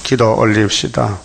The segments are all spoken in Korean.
기도 올립시다.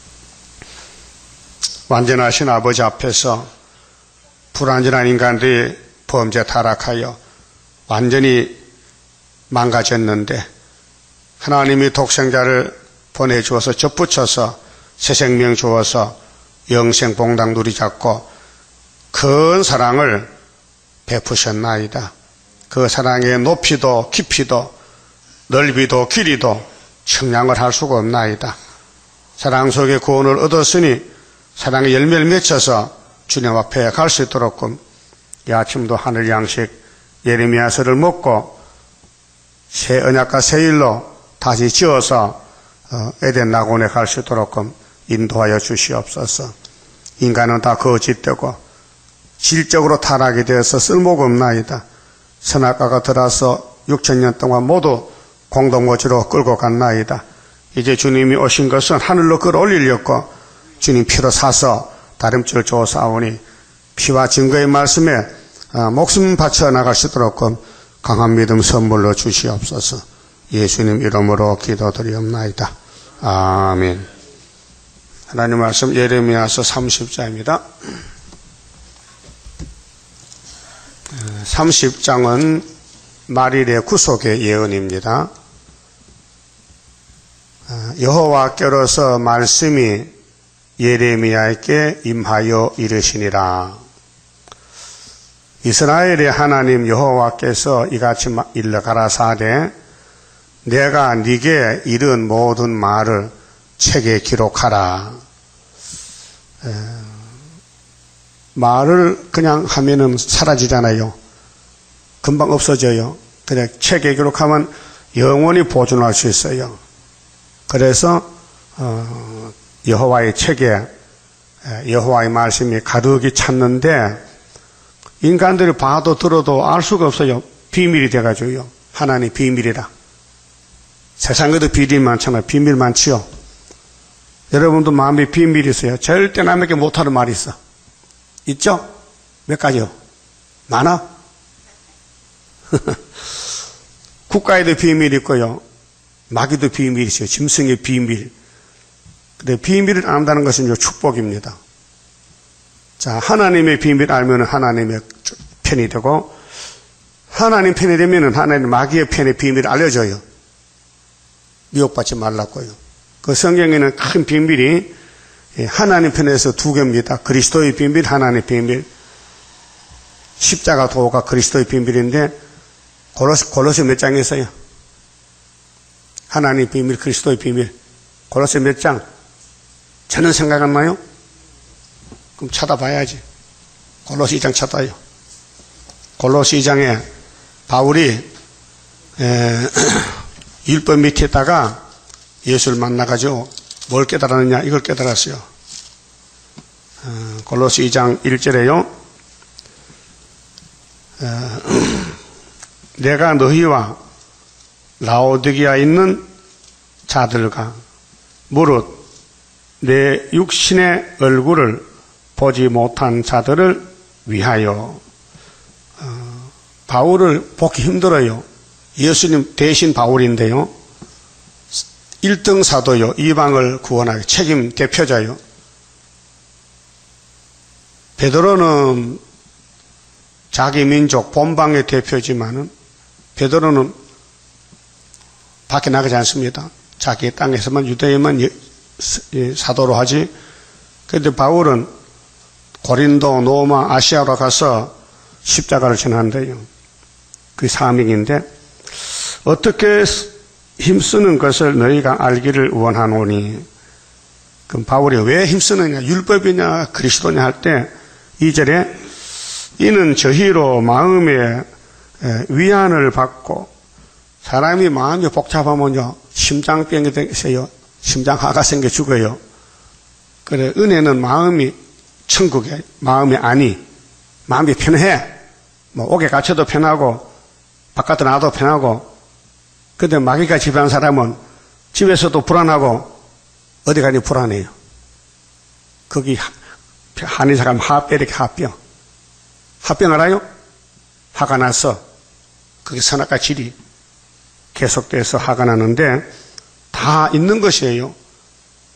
완전하신 아버지 앞에서 불완전한 인간들이 범죄 타락하여 완전히 망가졌는데 하나님이 독생자를 보내주어서 접붙여서 새 생명 주어서 영생 봉당 누리잡고 큰 사랑을 베푸셨나이다. 그 사랑의 높이도 깊이도 넓이도 길이도 측량을 할 수가 없나이다. 사랑 속에 구원을 얻었으니 사랑의 열매를 맺혀서 주님 앞에 갈 수 있도록 이 아침도 하늘 양식 예레미야서를 먹고 새 언약과 새 일로 다시 지어서 에덴 낙원에 갈 수 있도록 인도하여 주시옵소서. 인간은 다 거짓되고 질적으로 타락이 되어서 쓸모가 없나이다. 선악과가 들어서 6,000년 동안 모두 공동거지로 끌고 갔나이다. 이제 주님이 오신 것은 하늘로 끌어올리려고 주님 피로 사서 다름질을 주어사오니 피와 증거의 말씀에 목숨 바쳐 나갈 수 있도록 강한 믿음 선물로 주시옵소서. 예수님 이름으로 기도드리옵나이다. 아멘. 하나님 말씀 예레미야서 30장입니다. 30장은 말일의 구속의 예언입니다. 여호와께로서 말씀이 예레미야에게 임하여 이르시니라. 이스라엘의 하나님 여호와께서 이같이 일러 가라사대 내가 네게 이른 모든 말을 책에 기록하라. 말을 그냥 하면은 사라지잖아요. 금방 없어져요. 그냥 책에 기록하면 영원히 보존할 수 있어요. 그래서 여호와의 책에 여호와의 말씀이 가득히 찼는데 인간들이 봐도 들어도 알 수가 없어요. 비밀이 돼가지고요. 하나님 비밀이라. 세상에도 비밀이 많잖아요. 비밀 많지요. 여러분도 마음에 비밀이 있어요. 절대 남에게 못하는 말이 있어. 있죠? 몇 가지요? 많아? 국가에도 비밀이 있고요. 마귀도 비밀이 있어요. 짐승의 비밀. 근데 비밀을 안다는 것은 축복입니다. 자, 하나님의 비밀 알면 하나님의 편이 되고, 하나님 편이 되면 하나님 마귀의 편의 비밀을 알려줘요. 미혹받지 말라고요. 그 성경에는 큰 비밀이 하나님 편에서 두 개입니다. 그리스도의 비밀, 하나님의 비밀. 십자가 도가 그리스도의 비밀인데, 골로새 몇 장에 있어요? 하나님의 비밀, 그리스도의 비밀. 골로새 몇 장? 전혀 생각 안 나요? 그럼 찾아봐야지. 골로새 2장 찾아요. 골로새 2장에 바울이 율법 밑에다가 예수를 만나가지고 뭘 깨달았느냐? 이걸 깨달았어요. 골로새 2장 1절에요. 내가 너희와 라오디게아에 있는 자들과 무릇 내 육신의 얼굴을 보지 못한 자들을 위하여. 바울을 보기 힘들어요. 예수님 대신 바울인데요. 1등 사도요. 이방을 구원하기 책임 대표자요. 베드로는 자기 민족 본방의 대표지만은 베드로는 밖에 나가지 않습니다. 자기 땅에서만 유대에만 사도로 하지. 그런데 바울은 고린도, 로마, 아시아로 가서 십자가를 전한대요. 그게 사명인데 어떻게 힘쓰는 것을 너희가 알기를 원하노니. 그럼 바울이 왜 힘쓰느냐? 율법이냐 그리스도냐 할 때 2절에 이는 저희로 마음에 위안을 받고. 사람이 마음이 복잡하면요 심장병이 생겨요. 심장하가 생겨 죽어요. 그래 은혜는 마음이 천국에 마음이 아니. 마음이 편해. 뭐 옥에 갇혀도 편하고 바깥에 나와도 편하고. 근데 마귀가 지배한 사람은 집에서도 불안하고 어디 가니 불안해요. 거기 한의사 가면 하병 이렇게 하병. 하병 알아요? 화가 나서 그게 선악과 질이 계속돼서 화가 나는데 다 있는 것이에요.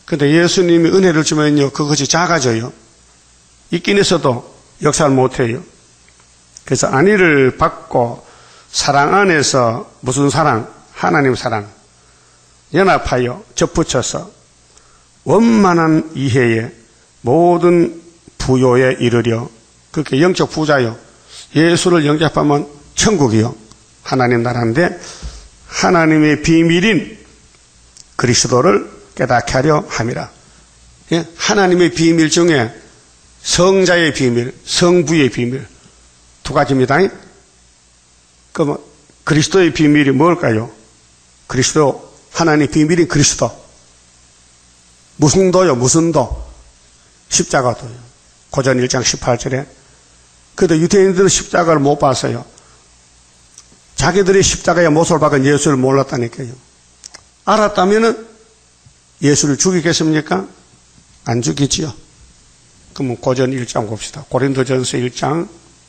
근데 예수님이 은혜를 주면요, 그것이 작아져요. 있긴 있어도 역사를 못해요. 그래서 안위를 받고 사랑 안에서 무슨 사랑? 하나님 사랑. 연합하여 접붙여서 원만한 이해에 모든 부요에 이르려. 그렇게 영적 부자요. 예수를 영접하면 천국이요. 하나님 나라인데 하나님의 비밀인 그리스도를 깨닫게 하려 함이라. 예? 하나님의 비밀 중에 성자의 비밀, 성부의 비밀 두 가지입니다. 그럼 그리스도의 비밀이 뭘까요? 그리스도, 하나님의 비밀인 그리스도. 무슨 도요? 무슨 도? 십자가 도요. 고전 1장 18절에. 그런데 유대인들은 십자가를 못 봤어요. 자기들이 십자가에 못을 박은 예수를 몰랐다니까요. 알았다면은 예수를 죽이겠습니까? 안 죽이지요. 그러면 고전 1장 봅시다. 고린도전서 1장.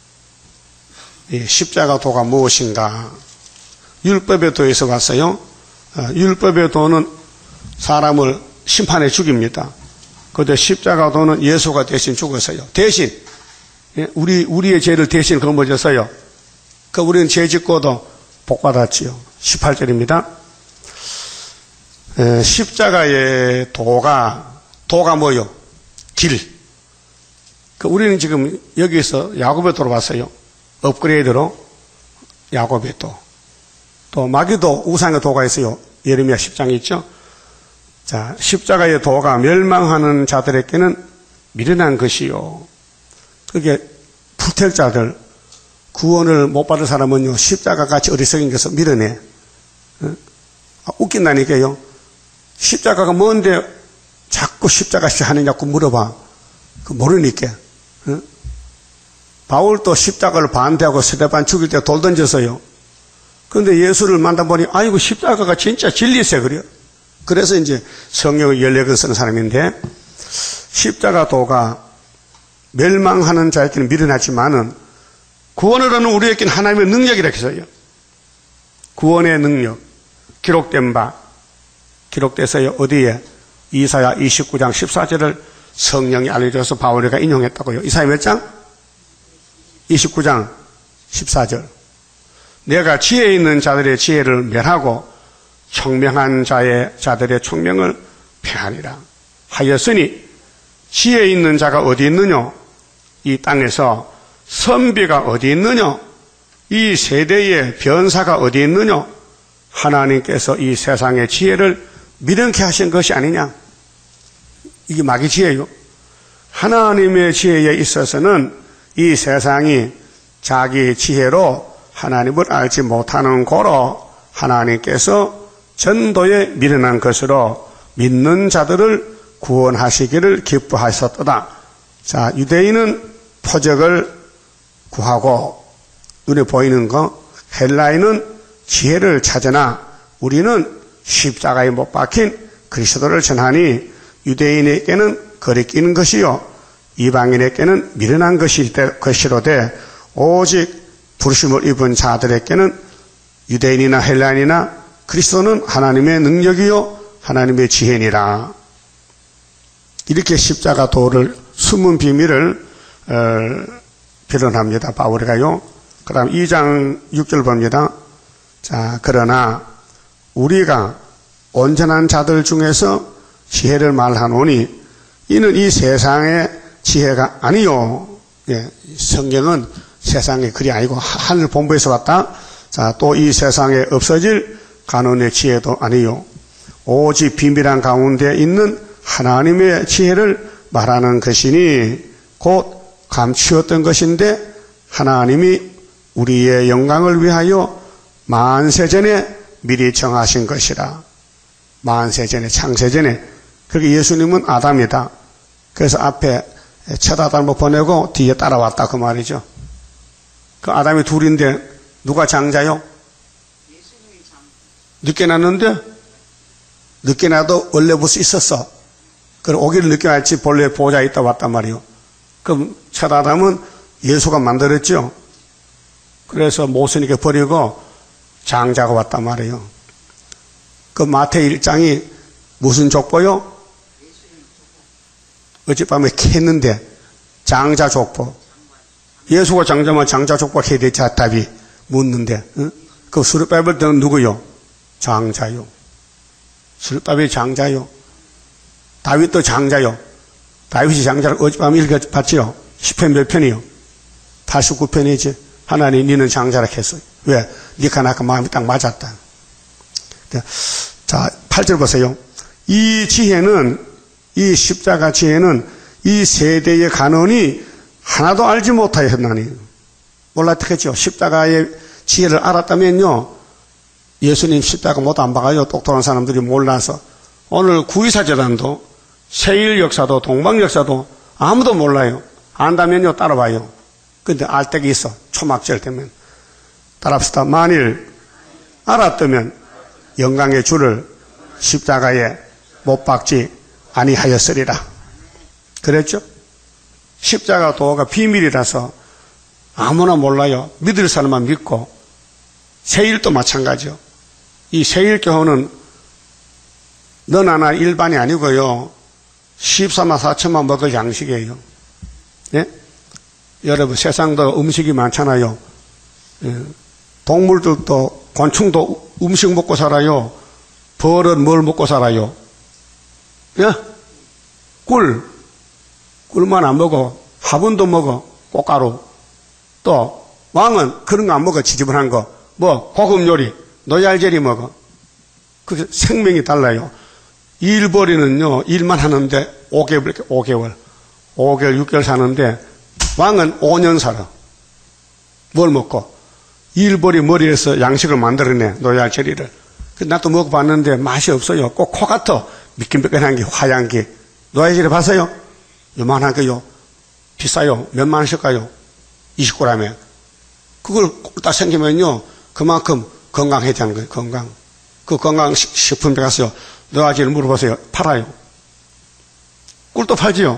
십자가 도가 무엇인가? 율법의 도에서 왔어요. 율법의 도는 사람을 심판해 죽입니다. 그런데 십자가 도는 예수가 대신 죽었어요. 대신 우리의 죄를 대신 거머졌어요. 그 우리는 죄 짓고도 복 받았지요. 18절입니다. 십자가의 도가 뭐요? 길. 우리는 지금 여기서 야곱의 도로 왔어요. 업그레이드로 야곱의 도. 또 마귀도 우상의 도가 있어요. 예레미야 10장 있죠. 자, 십자가의 도가 멸망하는 자들에게는 미련한 것이요. 그게 불택자들, 구원을 못 받을 사람은요, 십자가 같이 어리석인 것을 밀어내. 웃긴다니까요. 십자가가 뭔데 자꾸 십자가 하느냐고 물어봐. 모르니까. 바울도 십자가를 반대하고 스데반 죽일 때 돌 던졌어요. 그런데 예수를 만나보니 아이고 십자가가 진짜 진리세 그래요. 그래서 이제 성경을 14권 쓰는 사람인데 십자가 도가 멸망하는 자에게는 미련하지만은 구원을 하는 우리에게는 하나님의 능력이라 했어요. 구원의 능력 기록돼서요. 어디에? 이사야 29장 14절을 성령이 알려줘서 바울이가 인용했다고요. 이사야 몇 장? 29장 14절. 내가 지혜 있는 자들의 지혜를 멸하고 총명한 자들의 총명을 폐하리라 하였으니 지혜 있는 자가 어디 있느냐? 이 땅에서 선비가 어디 있느냐? 이 세대의 변사가 어디 있느냐? 하나님께서 이 세상의 지혜를 미련케 하신 것이 아니냐? 이게 마귀 지혜요. 하나님의 지혜에 있어서는 이 세상이 자기 지혜로 하나님을 알지 못하는 고로 하나님께서 전도에 미련한 것으로 믿는 자들을 구원하시기를 기뻐하셨도다. 자, 유대인은 표적을 구하고 눈에 보이는 거, 헬라인은 지혜를 찾으나 우리는 십자가에 못 박힌 그리스도를 전하니 유대인에게는 거리끼는 것이요 이방인에게는 미련한 것이로되 오직 부르심을 입은 자들에게는 유대인이나 헬라인이나 그리스도는 하나님의 능력이요 하나님의 지혜니라. 이렇게 십자가 도를 숨은 비밀을 표현합니다. 바울이가요. 그 다음 2장 6절 봅니다. 자, 그러나 우리가 온전한 자들 중에서 지혜를 말하노니 이는 이 세상의 지혜가 아니요. 예, 성경은 세상의 글이 아니고 하늘 본부에서 왔다. 자, 또 이 세상에 없어질 간원의 지혜도 아니요. 오직 비밀한 가운데 있는 하나님의 지혜를 말하는 것이니 곧 감추었던 것인데 하나님이 우리의 영광을 위하여 만세전에 미리 정하신 것이라. 만세전에, 창세전에. 그렇게 예수님은 아담이다. 그래서 앞에 첫 아담을 보내고 뒤에 따라왔다 그 말이죠. 그 아담이 둘인데 누가 장자요? 늦게 났는데? 늦게 나도 원래부터 있었어. 그럼 오기를 늦게 왔지 본래 보호자에 있다 왔단 말이요. 그럼 첫 아담은 예수가 만들었죠. 그래서 모순이게 버리고 장자가 왔단 말이에요. 그 마태 1장이 무슨 족보요? 어젯밤에 캤는데 장자족보. 예수가 장자면 장자족보 해야 되지 답이 묻는데 그 술을 밟을 때는 누구요? 장자요. 술을 밟을 장자요. 다윗도 장자요. 다윗이 장자를 어젯밤에 읽어봤지요. 10편 몇 편이요? 89편이지. 하나님 니는 장자라 했어요. 왜? 니가 나가 마음이 딱 맞았다. 자, 8절 보세요. 이 지혜는, 이 십자가 지혜는 이 세대의 간언이 하나도 알지 못하였나니. 몰랐겠죠. 십자가의 지혜를 알았다면요, 예수님 십자가 못 안 박아요. 똑똑한 사람들이 몰라서. 오늘 구이사재단도, 세일 역사도, 동방 역사도 아무도 몰라요. 안다면요, 따라봐요. 근데 알 때가 있어. 초막절 되면. 따라합시다. 만일 알았다면 영광의 주를 십자가에 못 박지 아니하였으리라. 그랬죠? 십자가 도가 비밀이라서 아무나 몰라요. 믿을 사람만 믿고. 세일도 마찬가지요. 이 세일교훈은 너나 나 일반이 아니고요. 14만 4천만 먹을 양식이에요. 예? 여러분 세상도 음식이 많잖아요. 예. 동물들도 곤충도 음식 먹고 살아요. 벌은 뭘 먹고 살아요? 예? 꿀만 안 먹어. 화분도 먹어. 꽃가루. 또 왕은 그런 거 안 먹어. 지저분한 거. 뭐 고급 요리, 노얄제리 먹어. 그게 생명이 달라요. 일벌이는요, 일만 하는데 5개월, 6개월 사는데 왕은 5년 살아. 뭘 먹고? 일벌이 머리에서 양식을 만들어내, 노얄제리를. 나도 먹어봤는데 맛이 없어요. 꼭 코 같아. 미끈미끈한 게, 화양 게. 노얄제리 봤어요? 요만한 거요. 비싸요. 몇만 원씩 가요? 20g에. 그걸 딱 생기면요, 그만큼 건강해야 되는 거예요, 건강. 그 건강식품에 가서요, 노얄제리를 물어보세요. 팔아요. 꿀도 팔지요.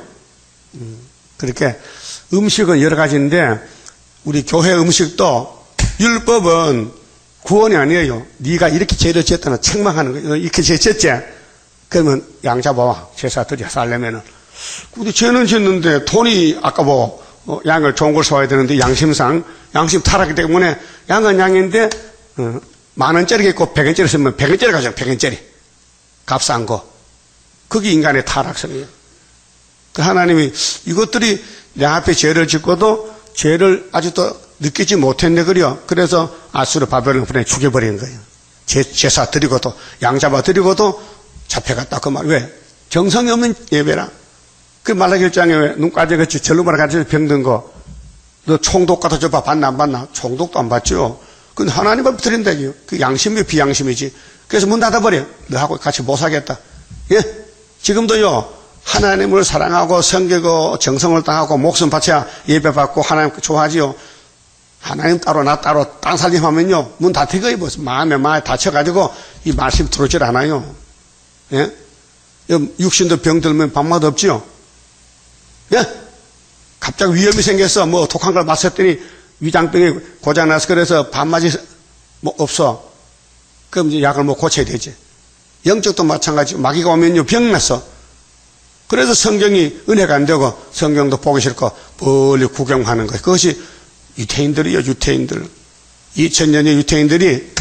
그렇게 음식은 여러 가지인데, 우리 교회 음식도 율법은 구원이 아니에요. 네가 이렇게 죄를 지었다는 책망하는 거예요. 이렇게 죄 지었지? 그러면 양 잡아와. 제사 드려 살려면은. 근데 죄는 짓는데 돈이 아까워. 양을 좋은 걸 사와야 되는데 양심 타락이기 때문에 양은 양인데 10,000원짜리 있고 100원짜리 쓰면 100원짜리 가죠. 100원짜리. 값싼 거. 그게 인간의 타락성이에요. 그 하나님이 이것들이 내 앞에 죄를 짓고도 죄를 아직도 느끼지 못했네 그래요. 그래서 아수르 바벨론 보내 죽여버린 거예요. 제사 드리고도 양 잡아 드리고도 잡혀갔다 그 말. 왜? 정성이 없는 예배라. 그 말라기 1장에 왜 눈 까져같이 절로 말아가지고 병든 거. 너 총독 갖다 줘봐. 받나 안 받나? 총독도 안 받죠. 근데 하나님 앞에 드린다고요. 그 양심이 비양심이지. 그래서 문 닫아버려. 너하고 같이 못 살겠다. 예? 지금도요. 하나님을 사랑하고 섬기고 정성을 다하고 목숨 바쳐야 예배 받고 하나님 좋아하지요. 하나님 따로 나 따로 땅 살림하면요. 문 닫히고요. 마음에 다쳐가지고 이 말씀 들어오질 않아요. 예? 육신도 병들면 밥맛 없지요. 예? 갑자기 위험이 생겼어. 뭐 독한 걸 마셨더니 위장병이 고장나서 그래서 밥맛이 뭐 없어. 그럼 이제 약을 뭐 고쳐야 되지. 영적도 마찬가지. 마귀가 오면요 병났어. 그래서 성경이 은혜가 안 되고 성경도 보기 싫고 멀리 구경하는 거예요. 그것이 유태인들이요. 유태인들. 2000년의 유태인들이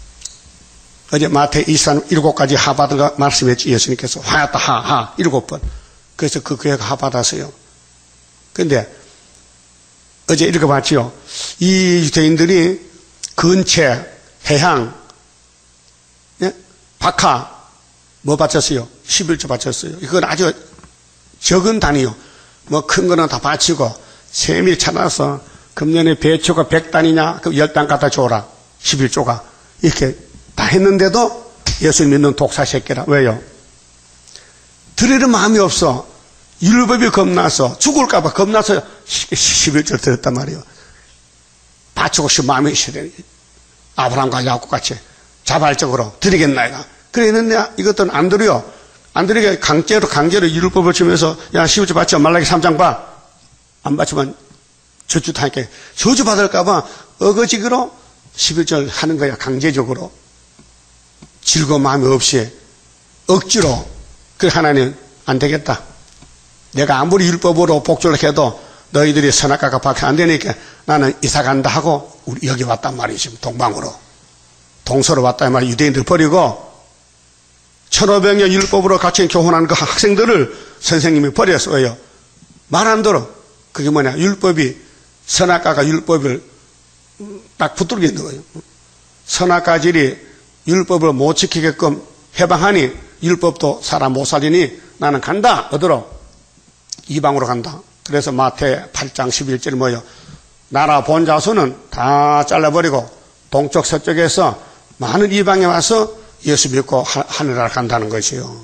어제 마태 27가지 하받은 말씀했지. 예수님께서 하였다 하 7번. 그래서 그 교회가 하받았어요. 근데 어제 읽어봤지요. 이 유대인들이 근채, 해향, 예? 박하 뭐 바쳤어요? 11조 바쳤어요. 이건 아주 적은 단위요. 뭐 큰 거는 다 바치고 세밀 찾아서 금년에 배초가 100단이냐? 그 10단 갖다 줘라. 11조가. 이렇게 다 했는데도 예수 믿는 독사 새끼라. 왜요? 드리는 마음이 없어. 율법이 겁나서 죽을까봐 겁나서 11절 드렸단 말이에요. 바치고 싶은 마음이 있어야 돼. 아브라함과 야곱 같이 자발적으로 드리겠나이다. 그랬는데 이것들은 안 드려. 안 드리게 강제로 율법을 주면서 야 11조 받지 말라기 3장 봐. 안 받지만 저주 타니까 저주 받을까봐 어거지기로 11절 하는 거야. 강제적으로. 즐거운 마음이 없이 억지로. 그래 하나님 안 되겠다. 내가 아무리 율법으로 복종을 해도 너희들이 선악과가 밖에 안 되니까 나는 이사 간다 하고 우리 여기 왔단 말이지. 동방으로. 동서로 왔단 말이야. 유대인들 버리고 1500년 율법으로 같이 교훈하는 그 학생들을 선생님이 버렸어요. 말 안 들어. 그게 뭐냐. 율법이, 선악과가 율법을 딱 붙들고 있는 거예요. 선악과질이 율법을 못 지키게끔 해방하니 율법도 사람 못 살리니 나는 간다. 어디로? 이방으로 간다. 그래서 마태 8장 11절 뭐예요? 나라 본 자손은 다 잘라버리고 동쪽 서쪽에서 많은 이방에 와서 예수 믿고 하늘나라 간다는 것이요.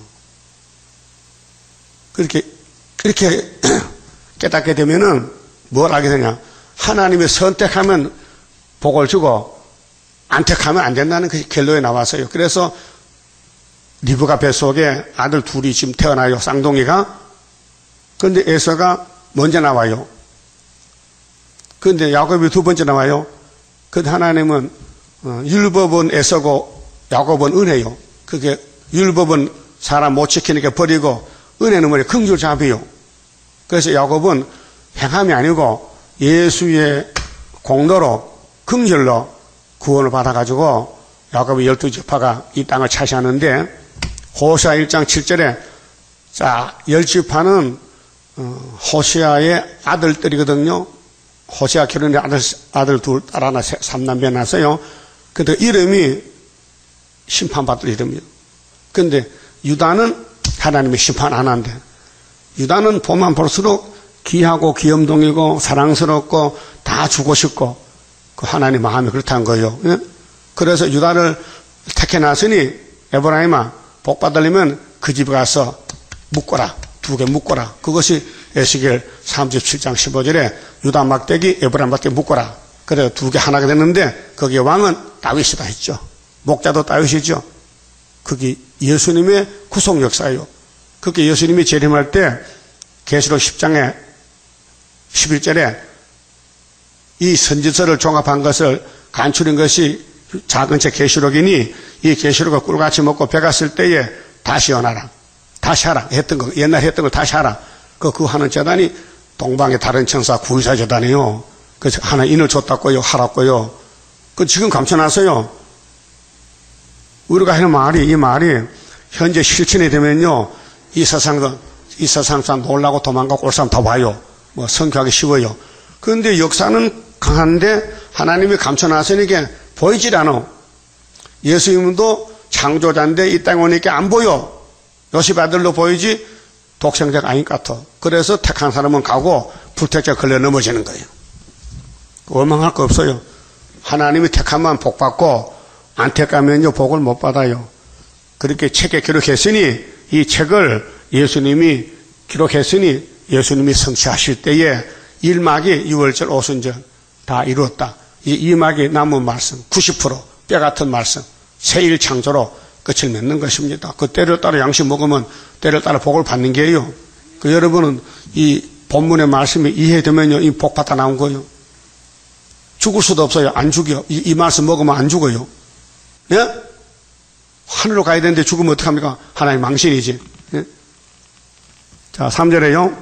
그렇게 깨닫게 되면은 뭘 알게 되냐? 하나님이 선택하면 복을 주고 안 택하면 안 된다는 그 결론에 나왔어요. 그래서 리브가 뱃속에 아들 둘이 지금 태어나요. 쌍둥이가. 그런데 에서가 먼저 나와요. 그런데 야곱이 두 번째 나와요. 그런데 하나님은 율법은 에서고 야곱은 은혜요. 그게 율법은 사람 못 지키니까 버리고 은혜는 뭐래? 긍휼 자비요. 그래서 야곱은 행함이 아니고 예수의 공로로 긍휼로 구원을 받아가지고 야곱의 12지파가 이 땅을 차지하는데 호시아 1장 7절에 자 10지파는 호시아의 아들들이거든요. 호시아 결혼에 아들 둘, 딸 하나, 3남매 낳았어요. 근데 이름이 심판받을 이름이에요. 근데 유다는 하나님이 심판 안 한대. 유다는 보면 볼수록 귀하고 귀염둥이고 사랑스럽고 다 주고 싶고 그 하나님 마음이 그렇다는 거예요. 예? 그래서 유다를 택해놨으니 에브라임아 복 받으려면 그 집에 가서 묶어라. 2개 묶어라. 그것이 에스겔 37장 15절에 유다 막대기 에브라임 막대기 묶어라. 그래서 2개 하나가 됐는데 거기에 왕은 다윗이다 했죠. 목자도 다윗이죠. 그게 예수님의 구속 역사예요. 그게 예수님이 재림할 때 계시록 10장에 11절에 이 선지서를 종합한 것을 간추린 것이 작은 책 계시록이니 이 계시록을 꿀같이 먹고 배가 쓸 때에 다시 연하라. 다시 하라. 했던 거, 옛날 했던 걸 다시 하라. 그 하는 재단이 동방의 다른 천사 구의사 재단이에요. 그래서 하나 인을 줬다고요. 하라고요. 그 지금 감춰놨어요. 우리가 하는 말이, 이 말이 현재 실천이 되면요. 이 세상상 놀라고 도망가고 올 사람 다 와요. 뭐 성취하기 쉬워요. 그런데 역사는 강한데 하나님이 감춰놨으니까 보이질 않아. 예수님도 창조자인데 이 땅에 오니까 안 보여. 요셉 아들로 보이지 독생자가 아닌 것 같아. 그래서 택한 사람은 가고 불택자 걸려 넘어지는 거예요. 원망할 거 없어요. 하나님이 택하면 복 받고 안 택하면요 복을 못 받아요. 그렇게 책에 기록했으니 이 책을 예수님이 기록했으니 예수님이 성취하실 때에 1막이 6월절 오순절 다 이루었다. 이 2막이 남은 말씀 90% 뼈 같은 말씀 새일 창조로 끝을 맺는 것입니다. 그 때를 따라 양식 먹으면 때를 따라 복을 받는 게요. 그 여러분은 이 본문의 말씀이 이해되면요 이 복 받아 나온 거예요. 죽을 수도 없어요. 안 죽여. 이 말씀 먹으면 안 죽어요. 예? 하늘로 가야 되는데 죽으면 어떡합니까? 하나님 망신이지. 예? 자, 3절에요.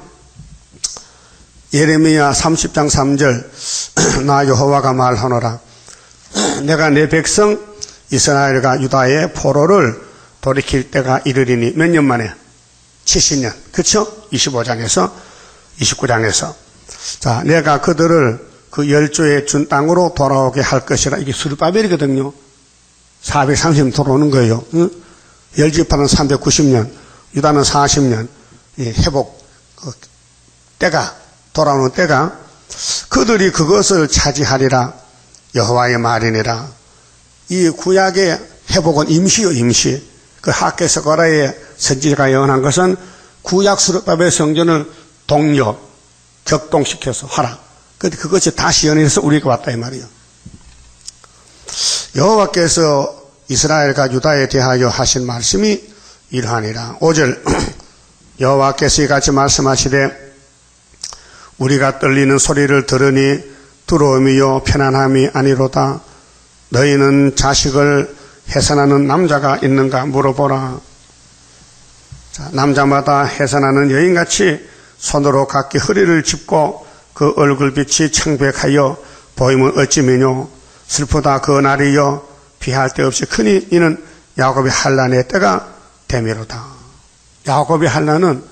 예레미야 30장 3절. 나 여호와가 말하노라. 내가 내 백성 이스라엘과 유다의 포로를 돌이킬 때가 이르리니 몇 년 만에? 70년. 그쵸? 25장에서 29장에서. 자, 내가 그들을 그 열조에 준 땅으로 돌아오게 할 것이라. 이게 스룹바벨이거든요. 430년 돌아오는 거예요. 응? 열지파는 390년, 유다는 40년. 회복 때가 돌아오는 때가 그들이 그것을 차지하리라. 여호와의 말이니라. 이 구약의 회복은 임시요, 임시. 그 학개서가라의 선지자가 예언한 것은 구약 스룹바벨 성전을 동력, 격동시켜서 하라. 근데 그것이 다시 연해서 우리가 왔다 이 말이에요. 여호와께서 이스라엘과 유다에 대하여 하신 말씀이 이러하니라. 5절 여호와께서 이같이 말씀하시되 우리가 떨리는 소리를 들으니 두려움이요 편안함이 아니로다. 너희는 자식을 해산하는 남자가 있는가 물어보라. 자, 남자마다 해산하는 여인같이 손으로 각기 허리를 짚고 그 얼굴빛이 청백하여 보이면 어찌면요 슬프다 그 날이여 피할 데 없이 크니 이는 야곱의 환난의 때가 되미로다. 야곱의 환난은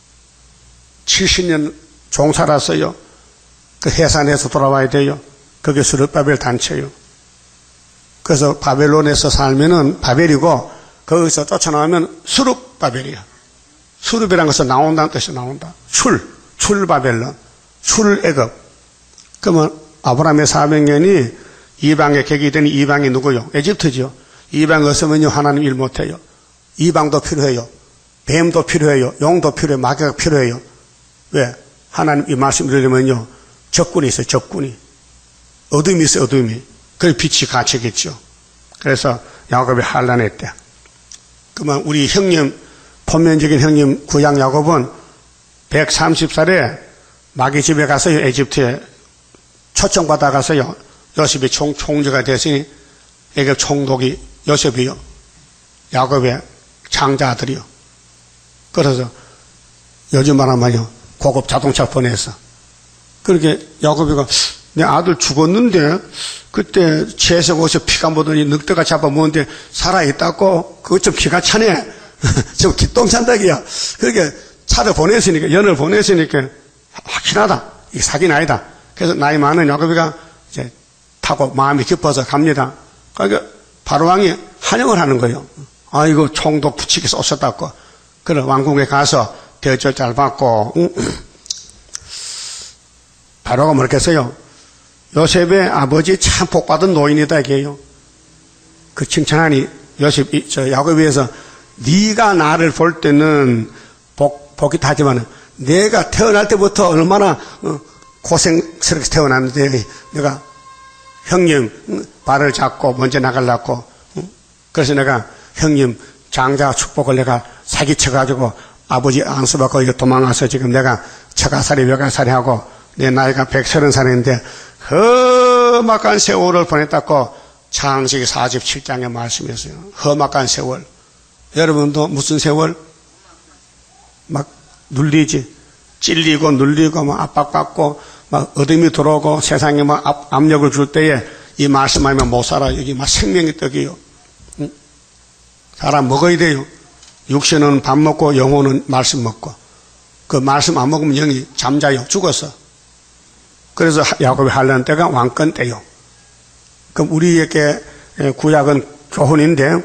70년 종살았어요. 그 해산에서 돌아와야 돼요. 그게 스룹바벨 단체요. 그래서 바벨론에서 살면은 바벨이고 거기서 쫓아나오면 스룹바벨이야. 스룹이라는 것은 나온다는 뜻이 나온다. 출바벨론, 출애굽. 그러면 아브라함의 400년이 이방의 객이 되니 이방이 누구요? 에집트죠. 이방 없으면요 하나님 일 못해요. 이방도 필요해요. 뱀도 필요해요. 용도 필요해요. 마귀가 필요해요. 왜? 하나님 이 말씀 들으면요 적군이 있어요. 적군이. 어둠이 있어요. 어둠이. 그래 빛이 갇히겠죠. 그래서 야곱이 환난했대. 그러면 우리 형님 본면적인 형님 구약 야곱은 130살에 마귀 집에 가서요 에집트에 초청받아 가서요 요셉이 총리가 됐으니 애굽 총독이 요셉이요 야곱의 장자들이요. 그래서 요즘 말하면요 고급 자동차 보내서 그렇게 야곱이가 내 아들 죽었는데 그때 채석 옷에 피가 묻으니 늑대가 잡아먹는데 살아있다고 그것 좀 기가 차네. 좀 기똥찬다기야. 그렇게 차를 보냈으니까 연을 보냈으니까 확실하다. 이게 사기는 아니다. 그래서 나이 많은 야곱이가 이제 타고 마음이 깊어서 갑니다. 그러니까 바로왕이 환영을 하는 거예요. 아이고 총독 부치께서 오셨다고. 그래 왕궁에 가서 대접 잘 받고 바로가 뭐렇게 했어요? 요셉의 아버지 참 복받은 노인이다 이게요. 그 칭찬하니 야곱에 비해서 네가 나를 볼 때는 복이 타지만 내가 태어날 때부터 얼마나 고생스럽게 태어났는데 내가 형님 발을 잡고 먼저 나가려고 그래서 내가 형님 장자 축복을 내가 사기쳐가지고 아버지 안수받고 이거 도망가서 지금 내가 처가살이 외가살이 하고 내 나이가 130살인데 험악한 세월을 보냈다고 창세기 47장에 말씀했어요. 험악한 세월. 여러분도 무슨 세월? 막 눌리지. 찔리고 눌리고 막 압박받고 막 어둠이 들어오고 세상에 막 압력을 줄 때에 이 말씀하면 못 살아. 여기 막 생명의 떡이요. 응? 사람 먹어야 돼요. 육신은 밥 먹고 영혼은 말씀 먹고. 그 말씀 안 먹으면 영이 잠자요. 죽었어. 그래서 야곱이 환난 때가 왕권 때요. 그럼 우리에게 구약은 교훈인데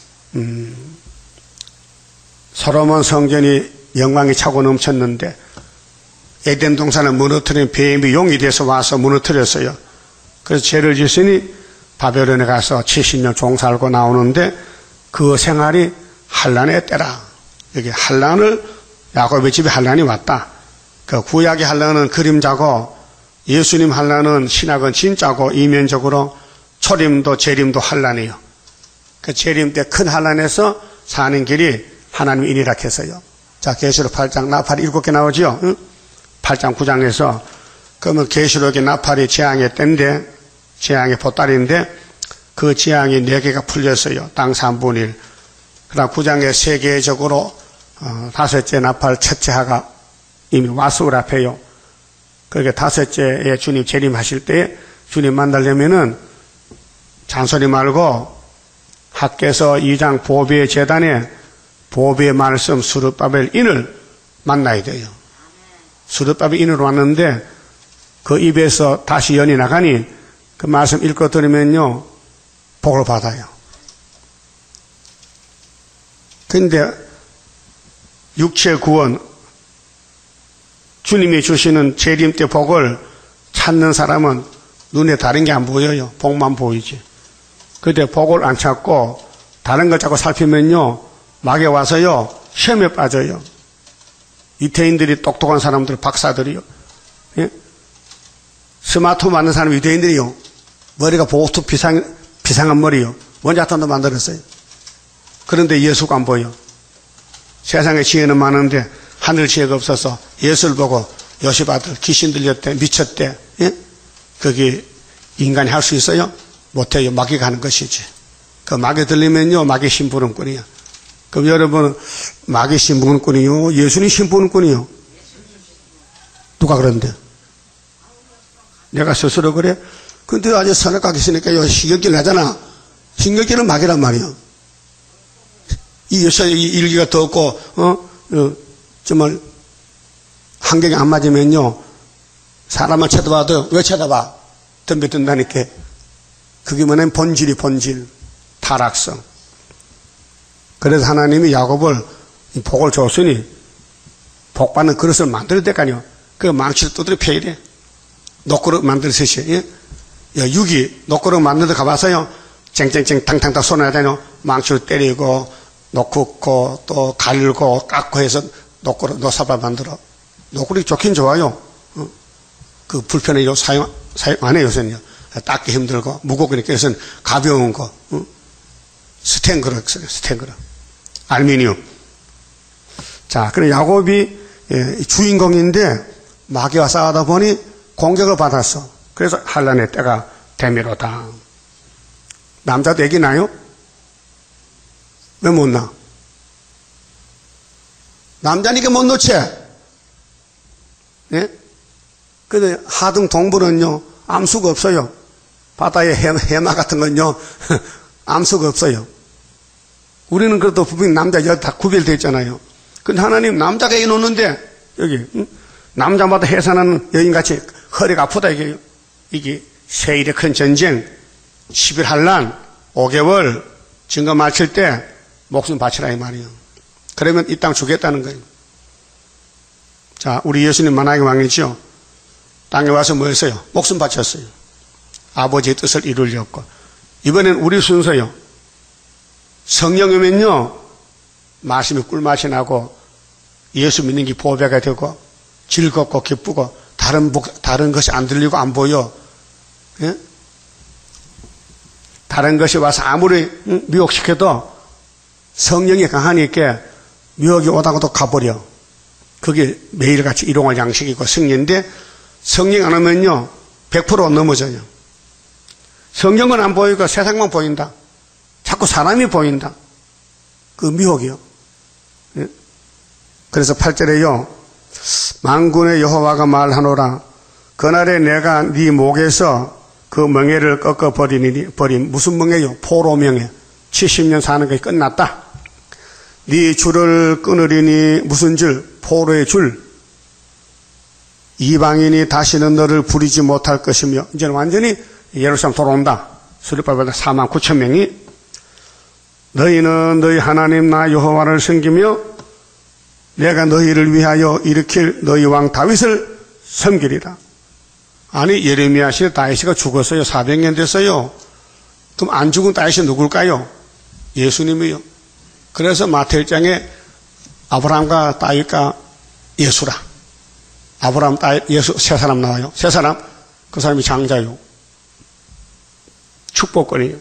솔로몬 성전이 영광이 차고 넘쳤는데 에덴 동산을 무너뜨린 뱀이 용이 돼서 와서 무너뜨렸어요. 그래서 죄를 지으니 바벨론에 가서 70년 종살고 나오는데 그 생활이 환난의 때라. 여기 환난을 야곱의 집에 환난이 왔다. 그 구약의 환난은 그림자고 예수님 환난은 신약은 진짜고 이면적으로 초림도 재림도 환난이에요. 그 재림 때 큰 환난에서 사는 길이 하나님의 인이라 했어요. 자, 계시록 8장 나팔이 7개 나오죠. 응? 8장 9장에서 그러면 계시록의 나팔이 재앙의 때인데 재앙의 보따리인데 그 재앙이 4개가 풀렸어요. 땅 3분의 1. 그다음 9장에 세계적으로 5째 나팔 첫째 하가 이미 와수을 앞에요. 그렇게 5째에 주님 재림하실 때 주님 만나려면은 잔소리 말고 학개서 2장 보배의 제단에 보배의 말씀 스룹바벨 인을 만나야 돼요. 스룹바벨 인으로 왔는데 그 입에서 다시 연이 나가니 그 말씀 읽고 들으면요 복을 받아요. 근데 육체 구원 주님이 주시는 재림 때 복을 찾는 사람은 눈에 다른 게 안 보여요. 복만 보이지. 그때 복을 안 찾고 다른 걸 자꾸 살피면요 막에 와서요 시험에 빠져요. 유태인들이 똑똑한 사람들 박사들이요. 예? 스마트폰 만든 사람 유태인들이요. 머리가 보호투 비상한 머리요. 원자탄도 만들었어요. 그런데 예수가 안 보여. 세상에 지혜는 많은데 하늘 지혜가 없어서 예수를 보고 요셉 아들 귀신 들렸대 미쳤대. 예? 그게 인간이 할 수 있어요? 못해요. 마귀가 하는 것이지. 그 마귀 들리면요 마귀 심부름꾼이야. 그럼 여러분 마귀 심부름꾼이요 예수님 심부름꾼이요. 누가 그런데? 내가 스스로 그래? 근데 아주 선악과 있으니까 요 신경질 나잖아. 신경질은 막이란 말이야. 이 여사 일기가 더 없고, 정말, 환경이 안 맞으면요, 사람을 쳐다봐도 왜 쳐다봐? 덤벼든다니까. 그게 뭐냐면 본질, 타락성. 그래서 하나님이 야곱을 복을 줬으니, 복 받는 그릇을 만들 때까지요, 그 망치를 두드려 패야 돼. 녹그릇 만들듯이, 예? 육이 녹그릇 만들어 가봐서요, 쨍쨍쨍 탕탕탕 쏘나야 되요, 망치로 때리고, 녹고, 또 갈고, 깎고 해서 녹그릇, 노사발 만들어. 녹그릇이 좋긴 좋아요. 그 불편해 사용 안 해요, 요새는요. 닦기 힘들고, 무거우니까 요새는 가벼운 거, 스텐그릇. 알루미늄. 자, 그래, 야곱이 주인공인데, 마귀와 싸우다 보니 공격을 받았어. 그래서 환난의 때가 되미로다. 남자도 애기 나요? 왜 못 나? 남자니까 못 놓지? 예? 근데 하등 동물은요, 암수가 없어요. 바다에 해마 같은 건요, 암수가 없어요. 우리는 그래도 분명히 남자, 여자 다 구별되어 있잖아요. 근데 하나님 남자가 애 놓는데, 여기, 남자마다 해산하는 여인같이 허리가 아프다, 이게 세일의 큰 전쟁, 10일 환난, 5개월, 증거 마칠 때, 목숨 바치라, 이 말이에요. 그러면 이 땅 주겠다는 거예요. 자, 우리 예수님 만왕의 왕이죠. 땅에 와서 뭐 했어요? 목숨 바쳤어요. 아버지의 뜻을 이루려고. 이번엔 우리 순서요. 성령이면요, 말씀이 꿀맛이 나고, 예수 믿는 게 보배가 되고, 즐겁고 기쁘고, 다른 것이 안 들리고 안 보여. 예? 다른 것이 와서 아무리 미혹시켜도 성령이 강하니까 미혹이 오다가도 가버려. 그게 매일같이 일용할 양식이고 승리인데, 성령 안 오면요 100% 넘어져요. 성령은 안 보이고 세상만 보인다. 자꾸 사람이 보인다. 그 미혹이요. 예? 그래서 8절에요, 만군의 여호와가 말하노라. 그날에 내가 네 목에서 그 멍에를 꺾어 버린 무슨 멍에요? 포로 멍에. 70년 사는 것이 끝났다. 네 줄을 끊으리니 무슨 줄? 포로의 줄. 이방인이 다시는 너를 부리지 못할 것이며, 이제는 완전히 예루살렘 돌아온다. 수리바보다 49,000명이. 너희는 너희 하나님 나 여호와를 섬기며 내가 너희를 위하여 일으킬 너희 왕 다윗을 섬기리라. 아니, 예레미야 시대 다윗이가 죽었어요. 400년 됐어요. 그럼 안 죽은 다윗이 누굴까요? 예수님이요. 그래서 마태 1장에 아브라함과 다윗과 예수라. 아브라함, 다윗, 예수 세 사람 나와요. 세 사람. 그 사람이 장자요. 축복권이요.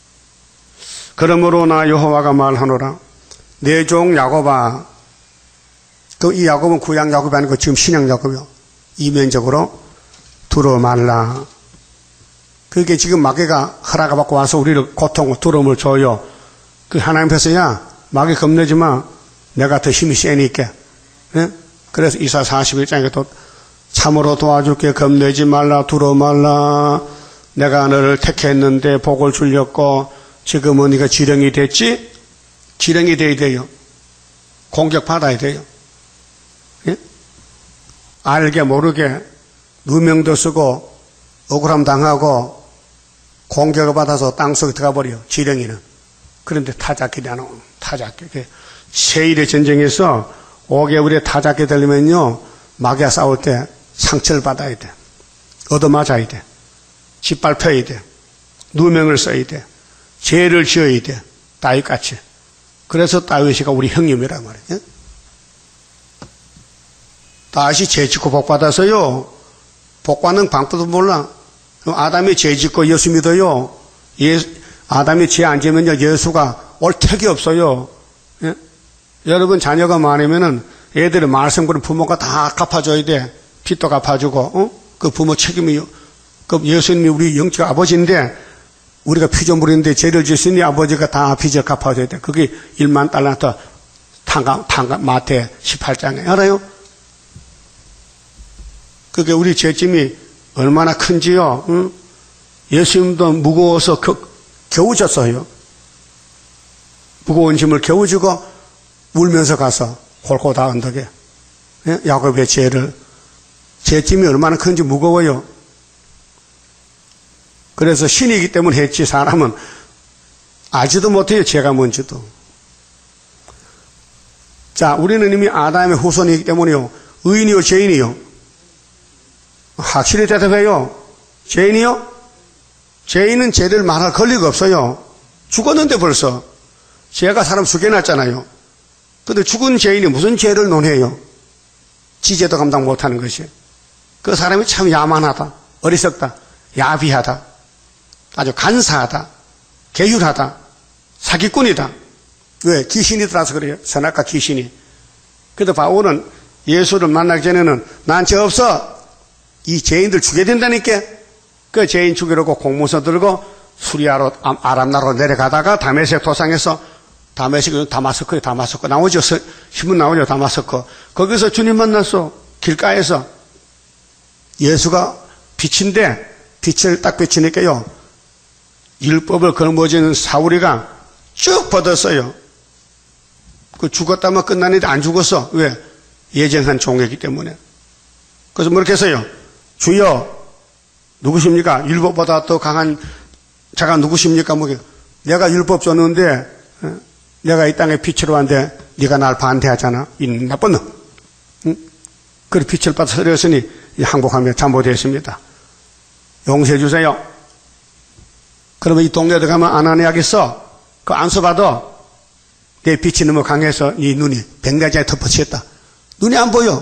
그러므로 나 여호와가 말하노라. 내 종 야곱아. 이 야곱은 구약 야곱이 아니고 지금 신약 야곱이요. 이면적으로 두려 말라. 그게 지금 마귀가 허락을 받고 와서 우리를 고통, 두려움을 줘요. 그 하나님 앞에서야 마귀 겁내지 마. 내가 더 힘이 세니까. 네? 그래서 이사 41장에 또 참으로 도와줄게. 겁내지 말라. 두려워 말라. 내가 너를 택했는데 복을 주렸고 지금은 네가 지령이 됐지? 지령이 돼야 돼요. 공격받아야 돼요. 예? 알게 모르게 누명도 쓰고 억울함 당하고 공격을 받아서 땅속에 들어가 버려. 지령이는. 그런데 타작길이 안 오는. 타작길. 세일의 전쟁에서 5개월에 타작기 되려면요, 마귀와 싸울 때 상처를 받아야 돼. 얻어맞아야 돼. 짓밟혀야 돼. 누명을 써야 돼. 죄를 지어야 돼. 다윗같이. 그래서 다윗이가 우리 형님이란 말이에요. 다윗이 죄 짓고 복 받아서요, 복 받는 방법도 몰라. 아담이 죄 짓고 예수 믿어요. 아담이 죄 안 지면요, 예수가 올 택이 없어요. 예? 여러분 자녀가 많으면은 애들의 말썽부를 부모가 다 갚아줘야 돼. 빚도 갚아주고, 그 부모 책임이요. 그 예수님이 우리 영적 아버지인데 우리가 피조물인데 죄를 지으니 아버지가 다 빚을 갚아줘야 돼. 그게 1만 달란트 마태 18장에 알아요? 그게 우리 죄짐이 얼마나 큰지요. 응? 예수님도 무거워서 겨우 졌어요. 무거운 짐을 겨우 지고 울면서 가서 골고다 언덕에 야곱의 죄짐이 얼마나 큰지 무거워요. 그래서 신이기 때문에 했지 사람은 알지도 못해요. 죄가 뭔지도. 자, 우리는 이미 아담의 후손이기 때문에요. 의인이요 죄인이요? 확실히 대답해요. 죄인이요? 죄인은 죄를 말할 권리가 없어요. 죽었는데 벌써. 죄가 사람 죽여놨잖아요. 근데 죽은 죄인이 무슨 죄를 논해요? 지죄도 감당 못하는 것이. 그 사람이 참 야만하다, 어리석다, 야비하다, 아주 간사하다, 계율하다, 사기꾼이다. 왜? 귀신이 들어서 그래요. 선악과 귀신이. 그래도 바울은 예수를 만나기 전에는 난 죄 없어. 이 죄인들 죽여야 된다니까. 그 죄인 죽이려고 공문서 들고 수리아로 아람나라로 내려가다가 다메섹 도상에서 다마스커에 다마스커 나오죠. 신문 나오죠. 다마스커. 거기서 주님 만났어. 길가에서. 예수가 빛인데 빛을 딱 비치니까요. 율법을 걸머지는 사울이가 쭉 뻗었어요. 그 죽었다면 끝나는데 안 죽었어. 왜? 예정한 종이기 때문에. 그래서 뭐 이렇게 했어요. 주여, 누구십니까? 율법보다 더 강한 자가 누구십니까? 뭐, 내가 율법 줬는데, 내가 이 땅에 빛으로 왔는데, 네가 날 반대하잖아. 이 나쁜 놈. 응? 그래, 빛을 받아 서렸으니, 항복하며 잠못했습니다. 용서해 주세요. 그러면 이 동네에 들어가면 안 하냐겠어? 그 안수받아. 내 빛이 너무 강해서 네 눈이 뱅가지에 덮어치웠다. 눈이 안 보여.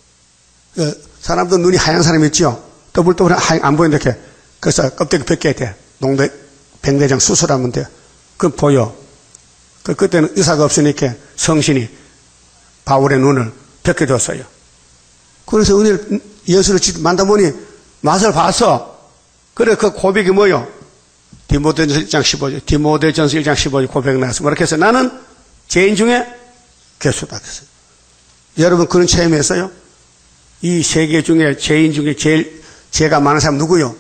사람도 눈이 하얀 사람 있죠? 떠불떠불 안 보인다, 이렇게. 그래서 껍데기 벗겨야 돼. 백내장 수술하면 돼. 그럼 보여. 그때는 의사가 없으니까 성신이 바울의 눈을 벗겨줬어요. 그래서 은혜를, 예수를 만나보니 맛을 봤어. 그래, 그 고백이 뭐요? 디모데전서 1장 15절, 디모데전서 1장 15절 고백 나왔어. 뭐렇게 해서 나는 죄인 중에 괴수다. 그랬어요. 여러분 그런 체험했어요? 이 세계 중에 죄인 중에 제일 죄가 많은 사람 누구요?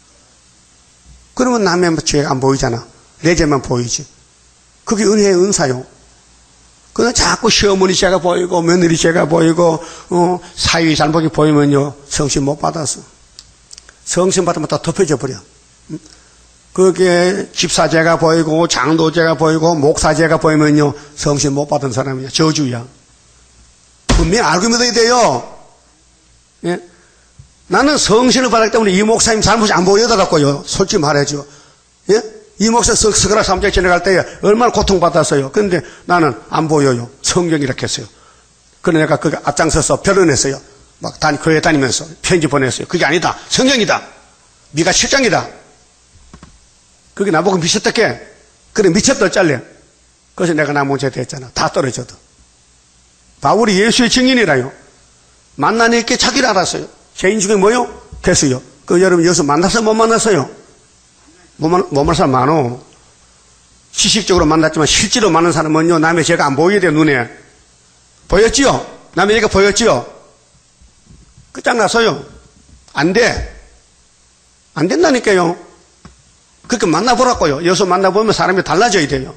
그러면 남의 죄가 안 보이잖아. 내 죄만 보이지. 그게 은혜의 은사요. 그냥 자꾸 시어머니 죄가 보이고 며느리 죄가 보이고 사위 잘못이 보이면요 성신 못 받았어. 성신 받으면 다 덮여져 버려. 그게 집사죄가 보이고 장로죄가 보이고 목사죄가 보이면요 성신 못 받은 사람이야. 저주야. 분명히 알고 믿어야 돼요. 예? 나는 성신을 받았기 때문에 이 목사님 잘못이 안 보이더라고요. 솔직히 말해줘. 예? 이 목사 스가랴 3장에 지나갈 때 얼마나 고통받았어요. 그런데 나는 안 보여요. 성경이 이렇게 했어요. 그래서 내가 그게 앞장서서 변론했어요. 막 교회 다니면서 편지 보냈어요. 그게 아니다. 성경이다. 미가 7장이다. 그게 나보고 미쳤다게. 그래 미쳤다 잘래. 그래서 내가 나 문제 됐잖아. 다 떨어져도. 바울이 예수의 증인이라요. 만나니까 자기를 알았어요. 죄인 중에 뭐요? 괴수요. 여러분 여기서 만나서 못 만났어요? 못 만난 사람 많어. 지식적으로 만났지만 실제로 만난 사람은요 남의 죄가 안 보여야 돼요. 눈에. 보였지요? 남의 죄가 보였지요? 끝장났어요. 안 돼. 안 된다니까요. 그렇게 만나보라고요. 여기서 만나보면 사람이 달라져야 돼요.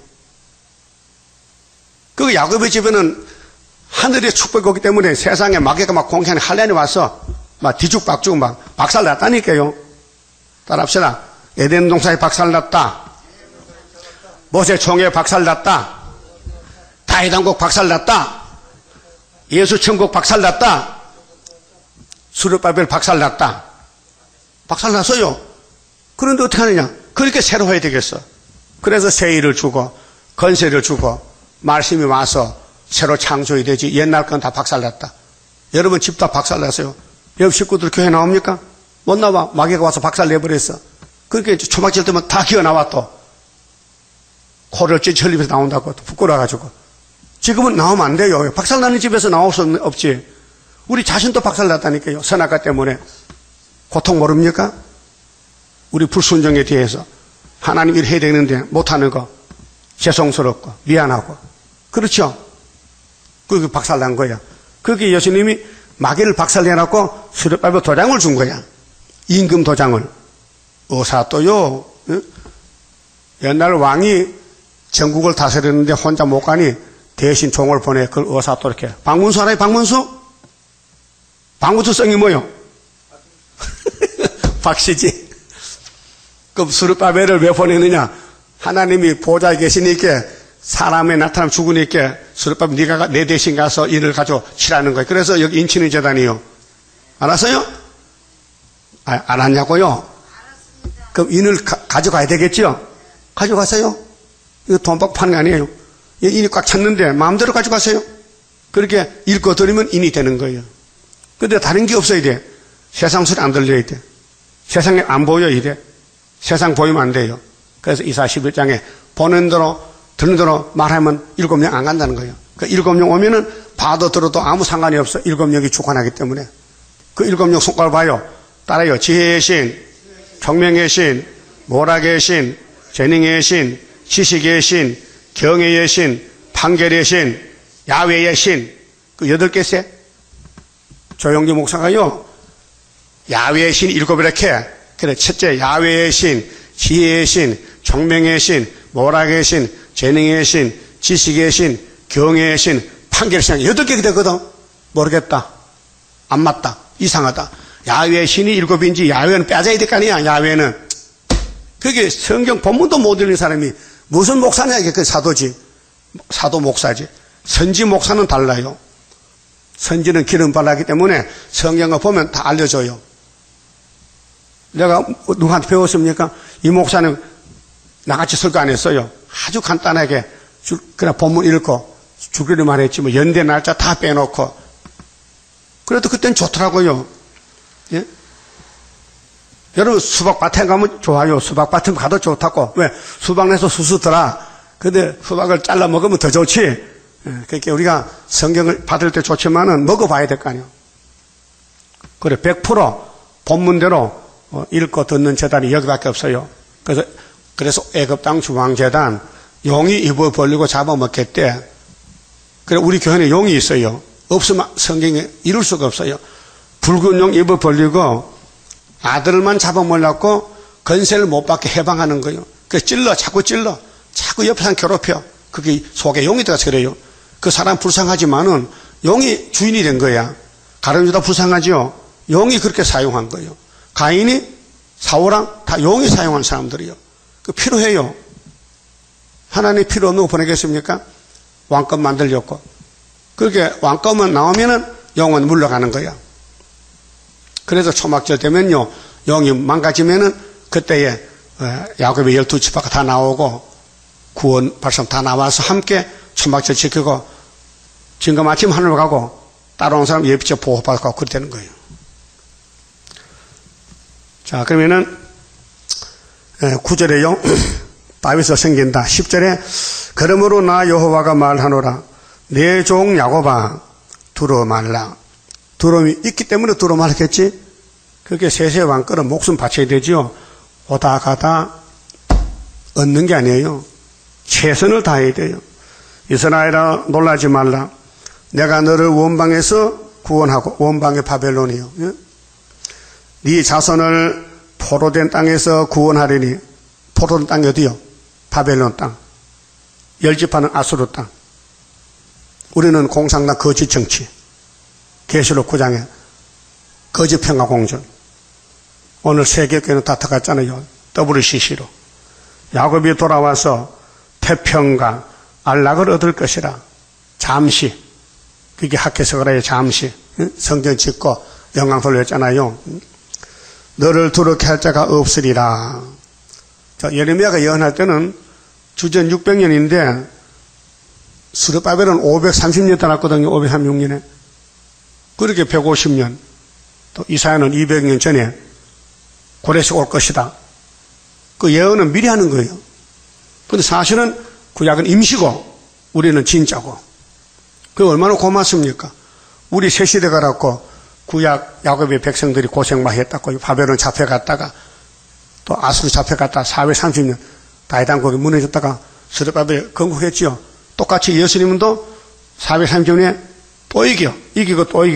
그 야곱의 집에는 하늘의 축복이 오기 때문에 세상에 마귀가 막 공격하는 한란이 와서 막 뒤죽박죽 막 박살났다니까요. 따라합시다. 에덴 동산에 박살났다. 모세 총회에 박살났다. 다윗 왕국 박살났다. 예수 천국 박살났다. 수르바벨 박살났다. 박살났어요. 그런데 어떻게 하느냐? 그렇게 새로 해야 되겠어. 그래서 세일을 주고 건세를 주고 말씀이 와서 새로 창조해야 되지. 옛날 건 다 박살났다. 여러분 집 다 박살났어요. 여러분 식구들 교회 나옵니까? 못 나와. 마귀가 와서 박살내버렸어. 그렇게 초막질 때면 다 기어나와 또. 코를 찌철리면서 나온다고 또 부끄러워가지고. 지금은 나오면 안 돼요. 박살나는 집에서 나올 수 없지. 우리 자신도 박살났다니까요. 선악과 때문에. 고통 모릅니까? 우리 불순종에 대해서 하나님 일 해야 되는데 못하는 거 죄송스럽고 미안하고 그렇죠? 그게 박살난 거야. 그게 예수님이 마귀를 박살내놓고 수르바벨 도장을 준 거야. 임금 도장을. 어사또요. 옛날 왕이 전국을 다스렸는데 혼자 못 가니 대신 종을 보내. 그걸 어사또 이렇게. 박문수 알아요? 박문수? 박문수 성이 뭐요? 박씨지. 그럼 수르바벨을 왜 보내느냐? 하나님이 보좌에 계시니까 사람의 나타나면 죽으니까 수르바벨 네가 내 대신 가서 인을 가져 치라는 거예요. 그래서 여기 인치는 재단이요. 알았어요? 안 왔냐고요? 알았습니다. 그럼 인을 가져가야 되겠죠? 가져가세요. 이거 돈 받고 파는 거 아니에요. 인이 꽉 찼는데 마음대로 가져가세요. 그렇게 읽어드리면 인이 되는 거예요. 근데 다른 게 없어야 돼. 세상 소리 안 들려야 돼. 세상에 안 보여야 돼. 세상 보이면 안 돼요. 그래서 이사 11장에 보는 대로 듣는 대로 말하면 7명 안 간다는 거예요. 그 7명 오면은 봐도 들어도 아무 상관이 없어. 7명이 주관하기 때문에. 그 7명 손가락 봐요. 따라요. 지혜의 신, 총명의 신, 모락의 신, 재능의 신, 지식의 신, 경애의 신, 판결의 신, 야훼의 신. 그 8개세. 조영기 목사가요. 야훼의 신 7 이렇게. 그래, 첫째, 야훼의 신, 지혜의 신, 총명의 신, 모락의 신, 재능의 신, 지식의 신, 경애의 신, 판결의 신. 8개 되거든. 모르겠다. 안 맞다. 이상하다. 야훼의 신이 7인지 야훼는 빼줘야 될 거 아니야, 야훼는. 그게 성경 본문도 못 읽는 사람이 무슨 목사냐, 이게 그 사도지. 사도 목사지. 선지 목사는 달라요. 선지는 기름 발라기 때문에 성경을 보면 다 알려줘요. 내가 누구한테 배웠습니까? 이 목사는 나같이 설교 안 했어요. 아주 간단하게 그냥 본문 읽고 주기로만 했지 뭐 연대 날짜 다 빼놓고. 그래도 그땐 좋더라고요. 예? 여러분 수박밭에 가면 좋아요. 수박밭에 가도 좋다고. 왜? 수박 내서 수수더라. 근데 수박을 잘라 먹으면 더 좋지. 예, 그러니까 우리가 성경을 받을 때 좋지만은 먹어봐야 될 거 아니에요. 그래 100% 본문대로 읽고 듣는 재단이 여기밖에 없어요. 그래서 애굽 땅 중앙재단 용이 입을 벌리고 잡아먹겠대. 그래 우리 교회는 용이 있어요. 없으면 성경에 이룰 수가 없어요. 붉은 용 입을 벌리고 아들만 잡아먹으려고 건세를 못 받게 해방하는 거예요. 그래서 자꾸 옆에 사람 괴롭혀. 그게 속에 용이 들어가서 그래요. 그 사람 불쌍하지만은 용이 주인이 된 거야. 가룟유다 불쌍하죠. 용이 그렇게 사용한 거예요. 가인이 사울랑 다 용이 사용한 사람들이요. 그 필요해요. 하나님 필요 없는 거 보내겠습니까? 왕권 만들려고. 그렇게 왕권만 나오면은 용은 물러가는 거야. 그래서 초막절 되면요, 용이 망가지면은 그때에 야곱의 12지파가 다 나오고 구원 발성 다 나와서 함께 초막절 지키고 진금 아침 하늘로 가고 따라온 사람 예비적 보호받고 그렇게 되는 거예요. 자, 그러면은 9절에요. 다윗에서 생긴다. 10절에 그러므로 나 여호와가 말하노라. 내 종 야곱아 두려워 말라. 두려움이 있기 때문에 두려워 말했겠지. 그렇게 세세 왕권은 목숨 바쳐야 되죠. 오다 가다 얻는 게 아니에요. 최선을 다해야 돼요. 이스라엘아 놀라지 말라. 내가 너를 원방에서 구원하고 원방의 바벨론이요. 네 자손을 포로된 땅에서 구원하리니. 포로된 땅이 어디요? 바벨론 땅. 10지파는 아수르 땅. 우리는 공산당 거짓 정치. 계시록 9장에 거짓 평화 공전. 오늘 세계교회는 다 들어갔잖아요. WCC로. 야곱이 돌아와서 태평과 안락을 얻을 것이라. 잠시. 그게 학회서가라에 잠시. 성경 짓고 영광 돌렸잖아요. 너를 두렵게 할 자가 없으리라. 예레미야가 예언할 때는 주전 600년인데 스룹바벨은 530년 떠났거든요. 536년에. 그렇게 150년. 또 이사야는 200년 전에 고레스가 올 것이다. 그 예언은 미리 하는 거예요. 근데 사실은 구약은 임시고 우리는 진짜고. 그게 얼마나 고맙습니까? 우리 새 시대 가라고 구약 야곱의 백성들이 고생 많이 했다고. 바벨론 잡혀갔다가 또 아수르 잡혀갔다가 430년 다이단국이 무너졌다가 스룹바벨 건국했지요. 똑같이 예수님도 430년에 또 이기고 또 이기고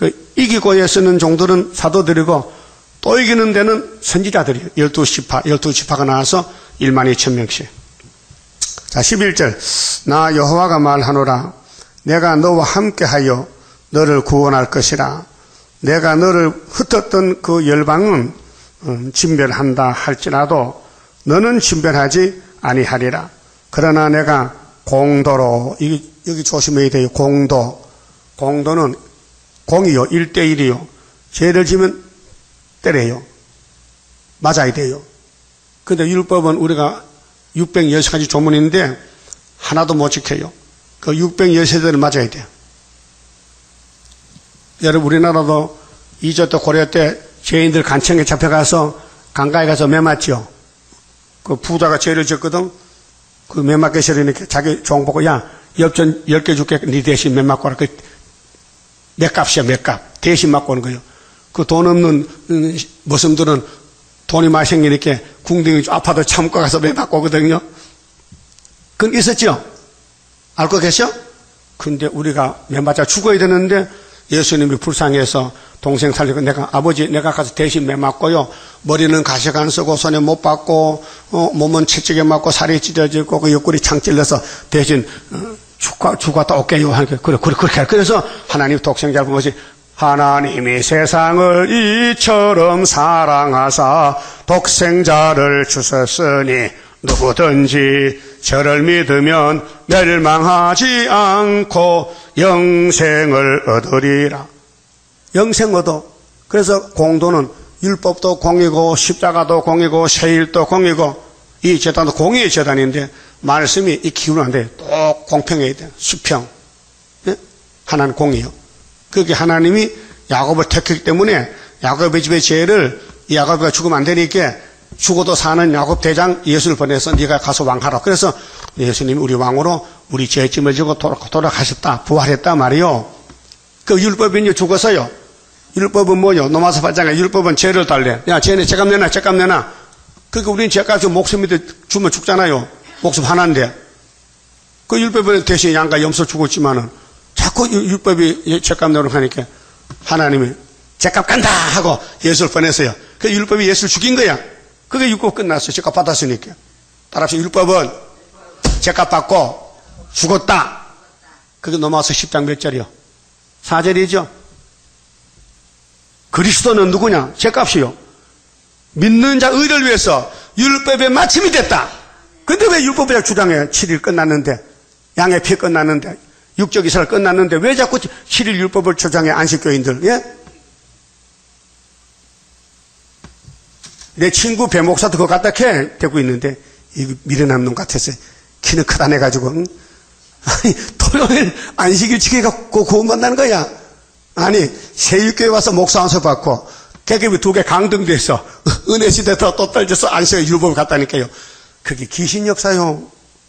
이기고에 쓰는 종들은 사도들이고 또 이기는 데는 선지자들이에요. 12지파가 나와서 12,000명씩. 자, 11절. 나 여호와가 말하노라. 내가 너와 함께하여 너를 구원할 것이라. 내가 너를 흩었던 그 열방은 진멸한다 할지라도 너는 진멸하지 아니하리라. 그러나 내가 공도로, 여기 조심해야 돼요. 공도는 공이요, 1대1이요. 죄를 지면 때려요. 맞아야 돼요. 근데 율법은 우리가 616가지 조문인데 하나도 못 지켜요. 그 616세대를 맞아야 돼요. 여러분, 우리나라도 2조 때 고려 때 죄인들 간청에 잡혀가서 강가에 가서 매 맞죠. 그 부자가 죄를 졌거든. 그 매 맞게 싫으니까 자기 종 보고, 야, 엽전 10개 줄게. 네 대신 매 맞고 와라. 그 맷값이야, 맷값. 대신 맞고 오는 거예요. 그 돈 없는 머슴들은 돈이 많이 생기니까 궁둥이 아파도 참고 가서 매 맞고 오거든요. 그건 있었죠? 알고 계셔? 근데 우리가 매 맞아 죽어야 되는데 예수님이 불쌍해서 동생 살리고 아버지 내가 가서 대신 매 맞고요. 머리는 가식 안 쓰고 손에 못 받고 몸은 채찍에 맞고 살이 찢어지고 그 옆구리 창 찔러서 대신 죽었다 올게요. 그렇게 할. 그래서 하나님 독생자를 보면서 하나님이 세상을 이처럼 사랑하사 독생자를 주셨으니 누구든지 저를 믿으면 멸망하지 않고 영생을 얻으리라. 영생 얻어. 그래서 공도는 율법도 공이고 십자가도 공이고 세일도 공이고 이 재단도 공의의 재단인데 말씀이 이 기울면 안 돼요. 또 공평해야 돼요. 수평. 예? 하나는 공이요. 그게 하나님이 야곱을 택했기 때문에 야곱의 집의 죄를 야곱이가 죽으면 안 되니까 죽어도 사는 야곱 대장 예수를 보내서 네가 가서 왕하라. 그래서 예수님이 우리 왕으로 우리 죄짐을 지고 돌아가셨다. 부활했다 말이요. 그 율법이 죽어서요. 율법은 뭐요? 로마서 8장에 율법은 죄를 달래. 야, 쟤네 죄값 내놔. 그러니까 우리는 죄값을 목숨이 주면 죽잖아요. 목숨 하나인데. 그 율법은 대신 양과 염소 죽었지만은 자꾸 율법이 죄값 내놓으라고 하니까 하나님이 죄값 간다 하고 예수를 보냈어요. 그 율법이 예수를 죽인 거야. 그게 율법 끝났어요. 죄값 받았으니까. 따라서 율법은 죄값 받고 죽었다. 그게 로마서 10장 몇 절이요? 4절이죠. 그리스도는 누구냐? 죄값이요. 믿는 자 의를 위해서 율법의 마침이 됐다. 근데 왜 율법이라 주장해? 7일 끝났는데, 양의 피 끝났는데, 육적 이사를 끝났는데 왜 자꾸 7일 율법을 주장해? 안식교인들. 예? 내 친구 배 목사도 그거 갖다 캐 되고 있는데 이거 미련한 놈 같았어요. 키는 크다네 가지고. 아니 토요일 안식일 지키고 구원 받는 거야. 아니 세율교회 와서 목사 안수 받고 계급이 2개 강등돼서 은혜 시대 또 떨어져서 안식일 율법을 갖다니까요. 그게 귀신 역사요.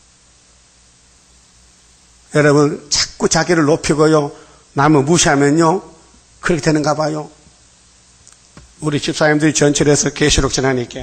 여러분 자꾸 자기를 높이고요 남을 무시하면요 그렇게 되는가 봐요. 우리 집사님들이 전철에서 계시록 전하니까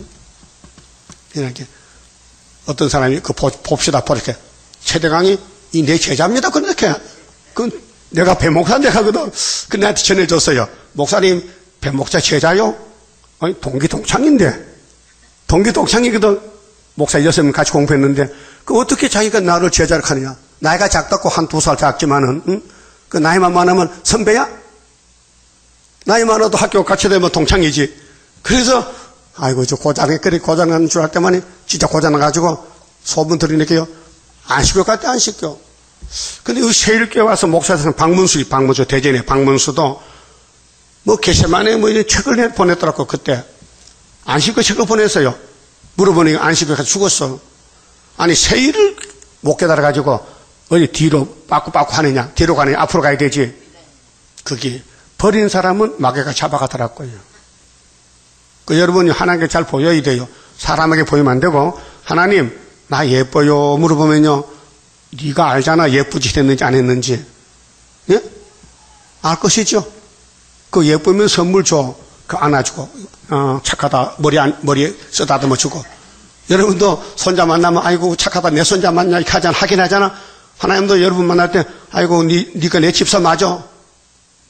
이렇게 어떤 사람이 그 봅시다 이렇게 최대강이 이 내 제자입니다. 그렇게 그 내가 배목사인데 하거든. 그 나한테 전해줬어요. 목사님 배목사 제자요? 아니 동기동창인데 동기동창이거든. 목사 6명 같이 공부했는데 그 어떻게 자기가 나를 제자를 하느냐. 나이가 작다고 1-2살 작지만은 응? 그 나이만 많으면 선배야? 나이 많아도 학교 같이 되면 동창이지. 그래서 아이고 저 고장에 그리 고장난 줄 알 때만이 진짜 고장나가지고 소문 들으니까요 안식교 갈 때 안식교. 근데 이 세일교회 와서 목사들은 박문수 대전에 박문수도 뭐 게세만에 뭐 이런 책을 보냈더라고. 그때 안식교 책을 보냈어요. 물어보니 안식교가 죽었어. 아니 세일을 못 깨달아 가지고 어디 뒤로 빠꾸빠꾸 하느냐, 뒤로 가느냐, 앞으로 가야 되지. 그게 버린 사람은 마귀가 잡아가더라고요. 그 여러분이 하나님께 잘 보여야 돼요. 사람에게 보이면 안 되고 하나님 나 예뻐요 물어보면요 네가 알잖아 예쁘지 했는지 안 했는지. 예? 알 것이죠. 그 예쁘면 선물 줘. 그 안아주고 착하다 머리에 쓰다듬어 주고. 여러분도 손자 만나면 아이고 착하다 내 손자 만나 이렇게 하잖아. 하긴 하잖아. 하나님도 여러분 만날 때 아이고 네가 내 집사 맞아.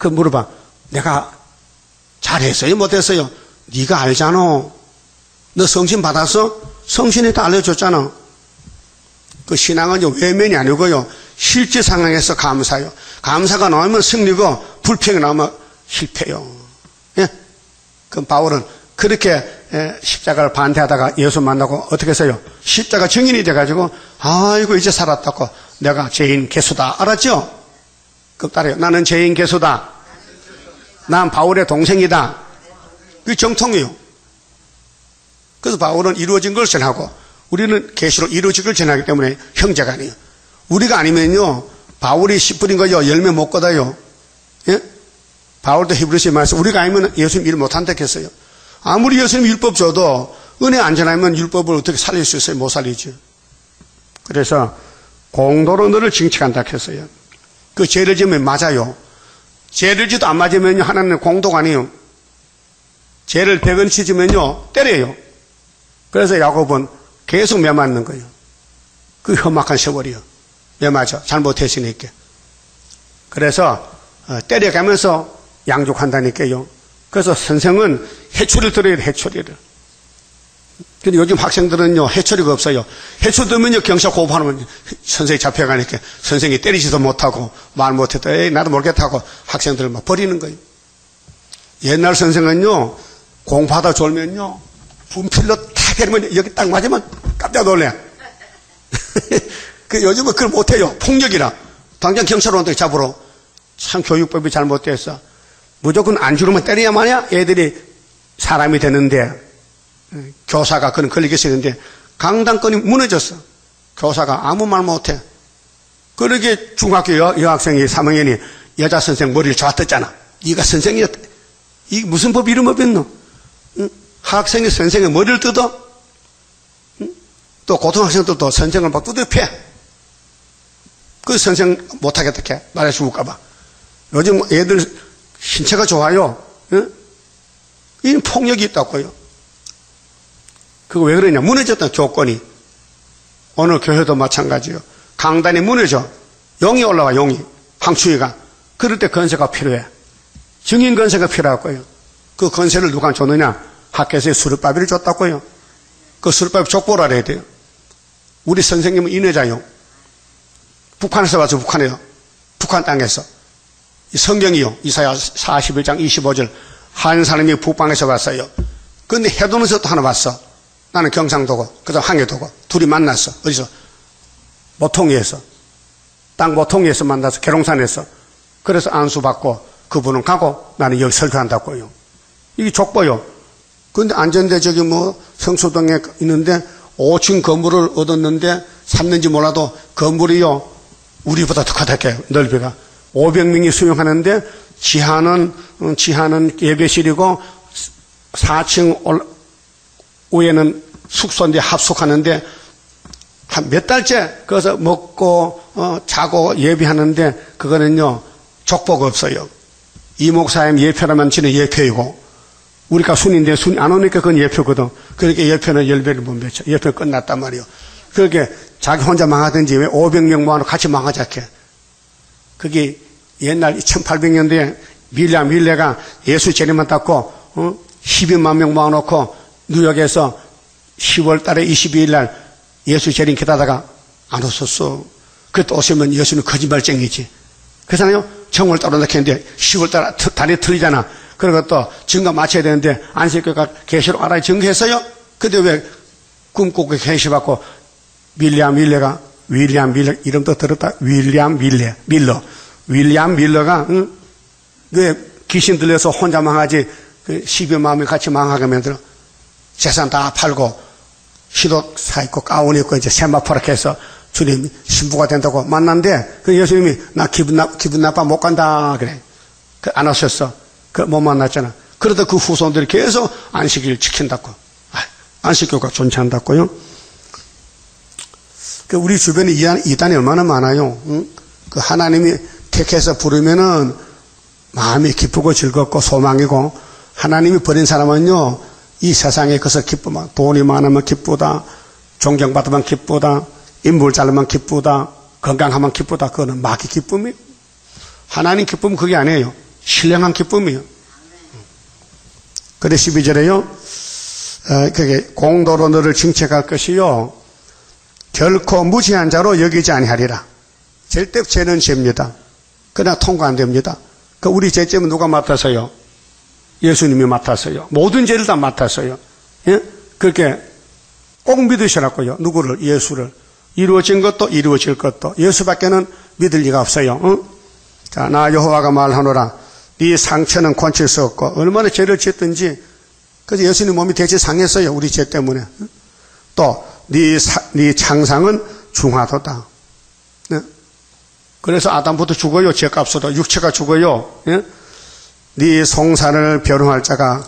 그 물어봐. 내가 잘했어요? 못했어요? 네가 알잖아. 너 성신 받았어? 성신이 다 알려줬잖아. 그 신앙은요, 외면이 아니고요, 실제 상황에서 감사요. 감사가 나오면 승리고, 불평이 나오면 실패요. 예? 그럼 바울은 그렇게 십자가를 반대하다가 예수 만나고 어떻게 했어요? 십자가 증인이 돼가지고, 아이고, 이제 살았다고. 내가 죄인 개수다. 알았죠? 그 따라요. 나는 죄인 개수다. 난 바울의 동생이다. 그게 정통이에요. 그래서 바울은 이루어진 걸 전하고 우리는 계시로 이루어진 걸 전하기 때문에 형제가 아니에요. 우리가 아니면요, 바울이 씨 뿌린 거죠. 열매 못 거다요. 예? 바울도 히브리서에 말해서 우리가 아니면 예수님 일 못한다 했어요. 아무리 예수님 율법 줘도 은혜 안 전하면 율법을 어떻게 살릴 수 있어요? 못 살리죠. 그래서 공도로 너를 징책한다 했어요. 그 죄를 지으면 맞아요. 죄를 지도 안 맞으면요, 하나님은 공도가 아니에요. 죄를 100원치 지면요, 때려요. 그래서 야곱은 계속 매 맞는 거예요. 그 험악한 세월이요. 매 맞아. 잘못했으니까. 그래서 때려가면서 양육한다니까요. 그래서 선생은 해초리를 들어야 돼, 해초리를. 근데 요즘 학생들은요, 해초리가 없어요. 해초 들면요, 경찰 고발하면 선생이 잡혀가니까 선생이 때리지도 못하고 말 못해도 에이, 나도 모르겠다고 학생들을 막 버리는 거예요. 옛날 선생은요, 공부하다 졸면요, 분필로 탁 해리면 여기 딱 맞으면 깜짝 놀래. 그 요즘은 그걸 못해요. 폭력이라. 당장 경찰 온다 잡으러. 참 교육법이 잘못됐어. 무조건 안 주르면 때려야만이야 애들이 사람이 되는데, 교사가 그런 걸리겠었는데 강당권이 무너졌어. 교사가 아무 말 못해. 그러게 중학교 여학생이 3학년이 여자 선생 머리를 잡았잖아. 네가 선생이었다. 이게 무슨 법 이름 없겠노? 응? 학생이 선생의 머리를 뜯어? 응? 또 고등학생들도 선생을 막 두드려 패. 그 선생 못하겠다 해. 말해 죽을까봐. 요즘 애들 신체가 좋아요. 응? 이 폭력이 있다고요. 그거 왜 그러냐? 무너졌던 조건이. 오늘 교회도 마찬가지요. 강단이 무너져. 용이 올라와, 용이. 황추위가. 그럴 때 건세가 필요해. 증인 건세가 필요하고요. 그 건세를 누가 줬느냐? 학교에서 수르바비를 줬다고요. 그 수르바비 족보라 해야 돼요. 우리 선생님은 인회자요. 북한에서 와서 북한에요. 북한 땅에서. 이 성경이요. 이사야 41장 25절. 한 사람이 북방에서 왔어요. 그런데 해동에서 또 하나 왔어. 나는 경상도고, 그 다음 항해도고, 둘이 만났어. 어디서? 모통리에서. 땅 모통리에서 만나서, 계룡산에서. 그래서 안수받고, 그분은 가고, 나는 여기 설교한다고요. 이게 족보요. 근데 안전대 저기 성수동에 있는데, 5층 건물을 얻었는데, 샀는지 몰라도, 건물이요, 우리보다 더 크다게, 넓이가. 500명이 수용하는데, 지하는 예배실이고, 4층 위에는 숙소인데 합숙하는데 한 몇 달째 거기서 먹고 자고 예배하는데 그거는요 족보가 없어요. 이 목사님 예표라면 지는 예표이고 우리가 순인데 순 안 오니까 그건 예표거든. 그렇게 예표는 10배를 못 맺혀. 예표 끝났단 말이요. 그렇게 자기 혼자 망하든지 왜 500명 모아놓고 같이 망하자 해. 그게 옛날 1800년대에 밀레가 예수 재림만 닦고 12만 명 모아놓고 뉴욕에서 10월 달에 22일 날 예수 재림 기다다가 안 오셨어. 그때 오시면 예수는 거짓말쟁이지. 그래서요, 정월 달 온다 했는데 10월 달에 틀리잖아. 그리고 또 증거 맞춰야 되는데 안식교가 계시로 알아야 증거했어요? 근데 왜 꿈꾸고 계시받고 윌리엄 밀러 이름도 들었다. 윌리엄 밀러가 왜 귀신 들려서 혼자 망하지 그 12만 명이 같이 망하게 만들어 재산 다 팔고 시도 사입고 가운 입고 이제 세마포렇게 해서 주님 신부가 된다고 만난데 그 예수님이 나 기분 나빠 못 간다 그래. 그 안 오셨어. 그 못 만났잖아. 그러다 그 후손들이 계속 안식일 지킨다고. 안식교가 존재한다고요. 그 우리 주변에 이단이 얼마나 많아요. 응? 그 하나님이 택해서 부르면은 마음이 기쁘고 즐겁고 소망이고 하나님이 버린 사람은요. 이 세상에 그서 기쁘면 돈이 많으면 기쁘다. 존경받으면 기쁘다. 인물 잘하면 기쁘다. 건강하면 기쁘다. 그거는 마귀 기쁨이에요. 하나님 기쁨은 그게 아니에요. 신령한 기쁨이요. 그래 12절에요. 그게 공도로 너를 징책할 것이요 결코 무지한 자로 여기지 아니하리라. 절대 죄는 죄입니다. 그러나 통과 안 됩니다. 그 우리 죄점은 누가 맡아서요? 예수님이 맡았어요. 모든 죄를 다 맡았어요. 예? 그렇게 꼭 믿으시라고요. 누구를? 예수를. 이루어진 것도 이루어질 것도 예수밖에는 믿을 리가 없어요. 응? 자, 나 여호와가 말하노라. 네 상처는 고칠 수 없고 얼마나 죄를 짓든지 그래서 예수님 몸이 대체 상했어요. 우리 죄 때문에. 또 네 창상은 중하도다. 네? 그래서 아담부터 죽어요. 죄값으로 육체가 죽어요. 예? 네 송사를 변호할 자가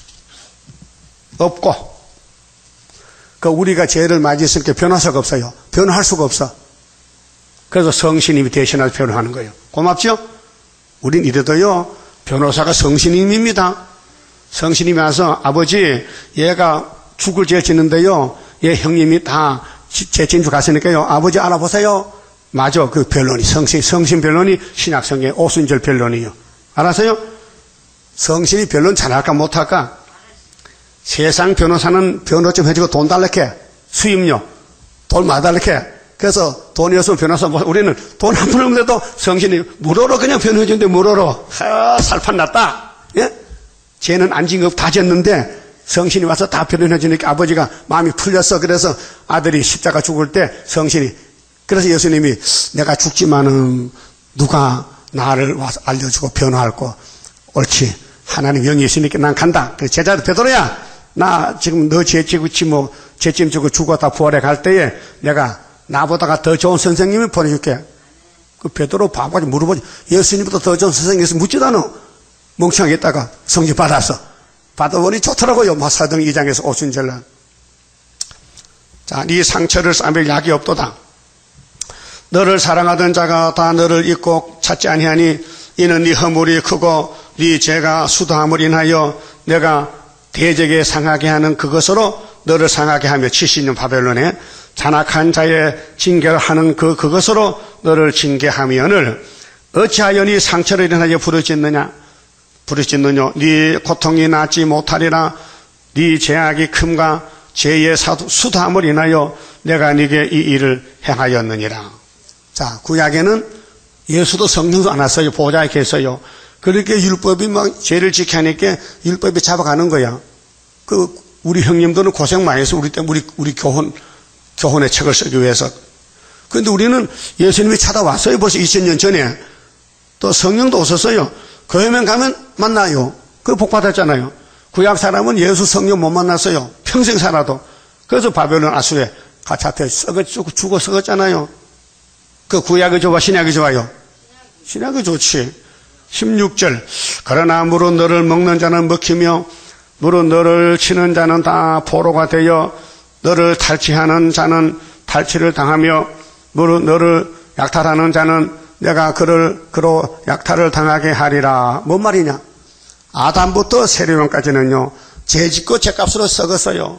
없고 그 우리가 죄를 맞이했으니까 변호사가 없어요. 변호할 수가 없어. 그래서 성신님이 대신해서 변호하는 거예요. 고맙죠? 우린 이래도요 변호사가 성신님입니다. 성신님이 와서 아버지 얘가 죽을 죄 짓는데요 얘 형님이 다 죄 진주 갔으니까요 아버지 알아보세요. 맞아. 그 변론이 성신 변론이 신약성의 오순절 변론이요. 알았어요? 성신이 변론 잘할까 못할까? 세상 변호사는 변호 좀 해주고 돈 달라게 수입료 돈 많달라게 그래서 돈이 없으면 변호사 우리는 돈 한 푼 없는데도 성신이 무료로 그냥 변호해주는데 무료로 살판 났다. 예? 죄는 안 진 거 다 졌는데 성신이 와서 다 변호해주니까 아버지가 마음이 풀렸어. 그래서 아들이 십자가 죽을 때 성신이 그래서 예수님이 내가 죽지만은 누가 나를 와서 알려주고 변호할 거 옳지. 하나님 영이 있으니까 난 간다. 그래서 제자들 베드로야 나 지금 너 죄 지고 죄짐 지고 죽었다 부활해 갈 때에 내가 나보다가 더 좋은 선생님을 보내줄게. 그 베드로 바보같이 물어보지. 예수님보다 더 좋은 선생님이 있으면 묻지도 않아. 멍청하게 있다가 성지 받았어. 받아보니 좋더라고요. 사도행 2장에서 오순절날. 자, 네 상처를 싸맬 약이 없도다. 너를 사랑하던 자가 다 너를 잊고 찾지 아니하니 이는 네 허물이 크고 네 죄가 수도함을 인하여 내가 대적에 상하게 하는 그것으로 너를 상하게 하며 70년 바벨론에 잔악한 자의 징계를 하는 그것으로 너를 징계하면을 어찌하여 네 상처를 인하여 부르짖느냐 네 고통이 낫지 못하리라. 네 죄악이 큼과 죄의 수도함을 인하여 내가 네게 이 일을 행하였느니라. 자, 구약에는 예수도 성령도 안 왔어요. 보좌에 계세요. 그렇게 율법이 막 죄를 지켜야 하니까 율법이 잡아가는 거야. 우리 형님들은 고생 많이 했어. 우리 교훈의 책을 쓰기 위해서. 그런데 우리는 예수님이 찾아왔어요. 벌써 2000년 전에. 또 성령도 오셨어요. 교회만 가면 만나요. 그 복 받았잖아요. 구약 사람은 예수 성령 못 만났어요. 평생 살아도. 그래서 바벨론 아수에 가차태 죽어 썩었잖아요. 그 구약이 좋아, 신약이 좋아요? 신약이 좋지. 16절. 그러나 물은 너를 먹는 자는 먹히며 물은 너를 치는 자는 다 포로가 되어 너를 탈취하는 자는 탈취를 당하며 물은 너를 약탈하는 자는 내가 그로 약탈을 당하게 하리라. 뭔 말이냐? 아담부터 세례원까지는요 죄짓고 죄값으로 썩었어요.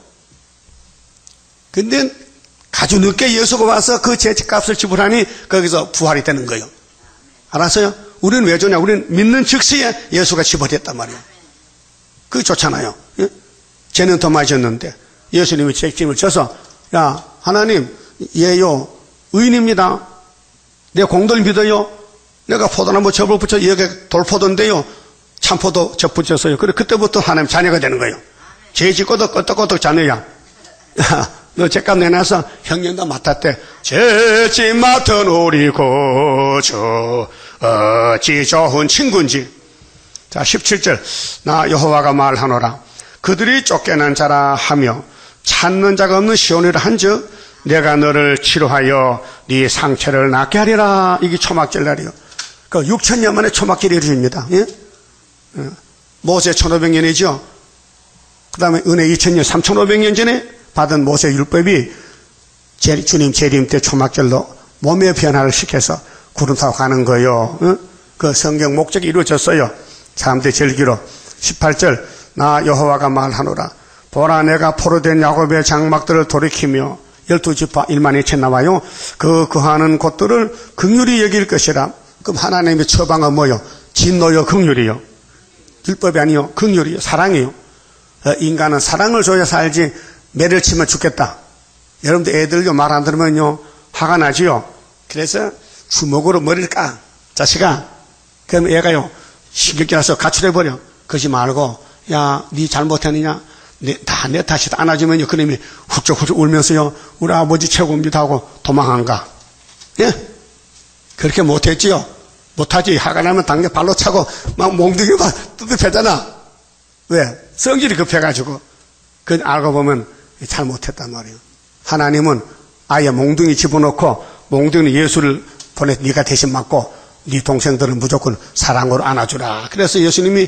근데 아주 늦게 예수가 와서 그 죄값을 지불하니 거기서 부활이 되는 거예요. 알았어요? 우리는 왜 좋냐? 우리는 믿는 즉시에 예수가 지불했단 말이에요. 그게 좋잖아요. 예? 죄는 더 많이 졌는데 예수님이 책임을 져서 야 하나님 얘요 의인입니다. 내 공들 믿어요. 내가 포도나무 접을 붙여 여기 돌포도인데요 참포도 접 붙였어요. 그래 그때부터 하나님 자녀가 되는 거예요. 죄 짓고도 끄떡끄떡 자녀야. 너 죄값 내놔서 형님도 맡았대. 죄짐 맡은 우리 고주 어찌 좋은 친구인지. 자 17절 나 여호와가 말하노라. 그들이 쫓겨난 자라 하며 찾는 자가 없는 시온이라 한즉 내가 너를 치료하여 네 상처를 낫게 하리라. 이게 초막절 날이요. 그 6,000년 만에 초막절이 이루어집니다. 예? 모세 1500년이죠. 그 다음에 은혜 2000년 3500년 전에 받은 모세 율법이 주님 재림 때 초막절로 몸의 변화를 시켜서 구름 타고 가는 거예요. 그 성경 목적이 이루어졌어요. 사람들이 즐기러. 18절 나 여호와가 말하노라. 보라 내가 포로된 야곱의 장막들을 돌이키며 12지파 1만 2천 나와요. 거하는 곳들을 긍휼히 여길 것이라. 그럼 하나님의 처방은 뭐요? 진노요, 긍휼이요? 율법이 아니요, 긍휼이요, 사랑이요. 인간은 사랑을 줘야 살지 매를 치면 죽겠다. 여러분들 애들요 말 안 들으면요 화가 나지요. 그래서 주먹으로 머리를 까. 자식아. 그럼 애가요 신경질 나서 가출해버려. 그러지 말고 야, 네 잘못했느냐? 다 내 탓이다. 안아주면요 그놈이 훌쩍훌쩍 울면서요 우리 아버지 최고입니다 하고 도망한 가. 예? 그렇게 못했지요. 못하지. 화가 나면 당장 발로 차고 막 몽둥이 막 뜯어패잖아. 왜? 성질이 급해가지고. 그건 알고 보면 잘못했단 말이에요. 하나님은 아예 몽둥이 집어넣고 몽둥이 예수를 보내 네가 대신 맞고 네 동생들은 무조건 사랑으로 안아주라. 그래서 예수님이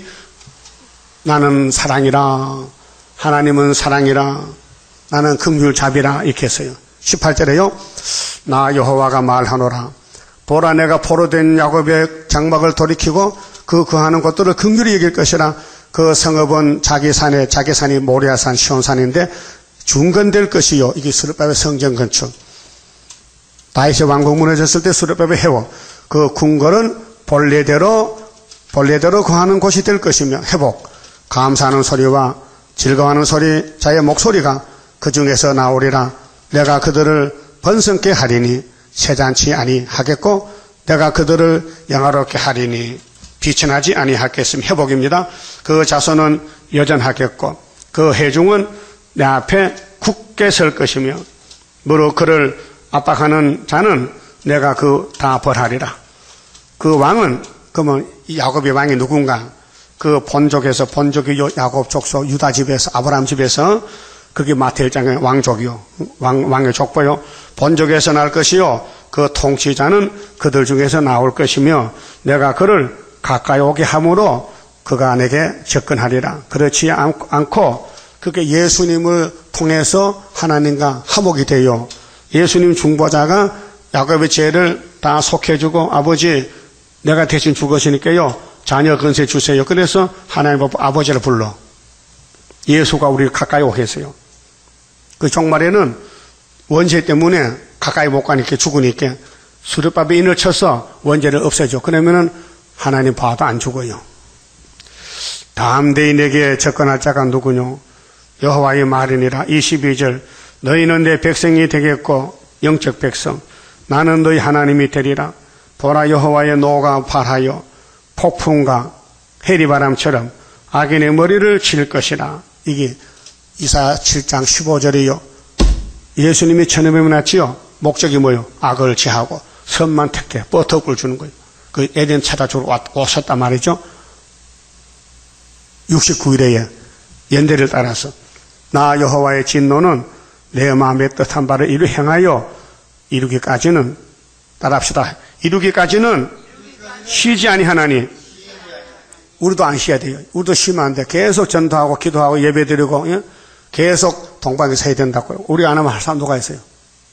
나는 사랑이라, 하나님은 사랑이라, 나는 긍휼잡이라 이렇게 했어요. 18절에요. 나 여호와가 말하노라. 보라 내가 포로된 야곱의 장막을 돌이키고 그 거하는 곳들을 긍휼히 여길 것이라. 그 성읍은 자기 산이 모리아산 시온산인데 중건될 것이요. 이게 스룹바벨 성전 건축. 다윗의 왕국 무너졌을 때 스룹바벨 해워. 그 궁궐은 본래대로 거하는 곳이 될 것이며 회복. 감사하는 소리와 즐거워하는 소리, 자의 목소리가 그 중에서 나오리라. 내가 그들을 번성케 하리니 새잔치 아니하겠고 내가 그들을 영화롭게 하리니 비천하지 아니하겠음. 회복입니다. 그 자손은 여전하겠고 그 회중은 내 앞에 굳게 설 것이며 무릇 그를 압박하는 자는 내가 그 다 벌하리라. 그 왕은 그러면 야곱의 왕이 누군가? 그 본족이 야곱 족속 유다 집에서 아브라함 집에서 그게 마태 1장의 왕족이요. 왕의 족보요. 본족에서 날 것이요. 그 통치자는 그들 중에서 나올 것이며 내가 그를 가까이 오게 함으로 그가 내게 접근하리라. 그렇지 않고 그게 예수님을 통해서 하나님과 화목이 돼요. 예수님 중보자가 야곱의 죄를 다 속해주고 아버지 내가 대신 죽으시니까요 자녀 건세 주세요. 그래서 하나님 아버지를 불러 예수가 우리를 가까이 오게 했어요. 그 종말에는 원죄 때문에 가까이 못 가니까 죽으니까 수르밥에 인을 쳐서 원죄를 없애줘. 그러면은 하나님 봐도 안 죽어요. 다음 대이 내게 접근할 자가 누구뇨? 여호와의 말이니라. 22절 너희는 내 백성이 되겠고 영적 백성 나는 너희 하나님이 되리라. 보라 여호와의 노가 발하여 폭풍과 해리바람처럼 악인의 머리를 칠 것이라. 이게 이사야 7장 15절이요. 예수님이 천음에 났지요. 목적이 뭐요? 악을 제하고 선만 택해 뻗어꿀 주는 거예요. 그 에덴 찾아주러 오셨단 말이죠. 69일에 연대를 따라서 나 여호와의 진노는 내 마음의 뜻한 바를 이루 행하여 이루기까지는 따라합시다. 이루기까지는 쉬지 아니하나니. 우리도 안 쉬어야 돼요. 우리도 쉬면 안 돼. 계속 전도하고 기도하고 예배드리고 예? 계속 동방에서 해야 된다고요. 우리 안 하면 할 사람 누가 있어요?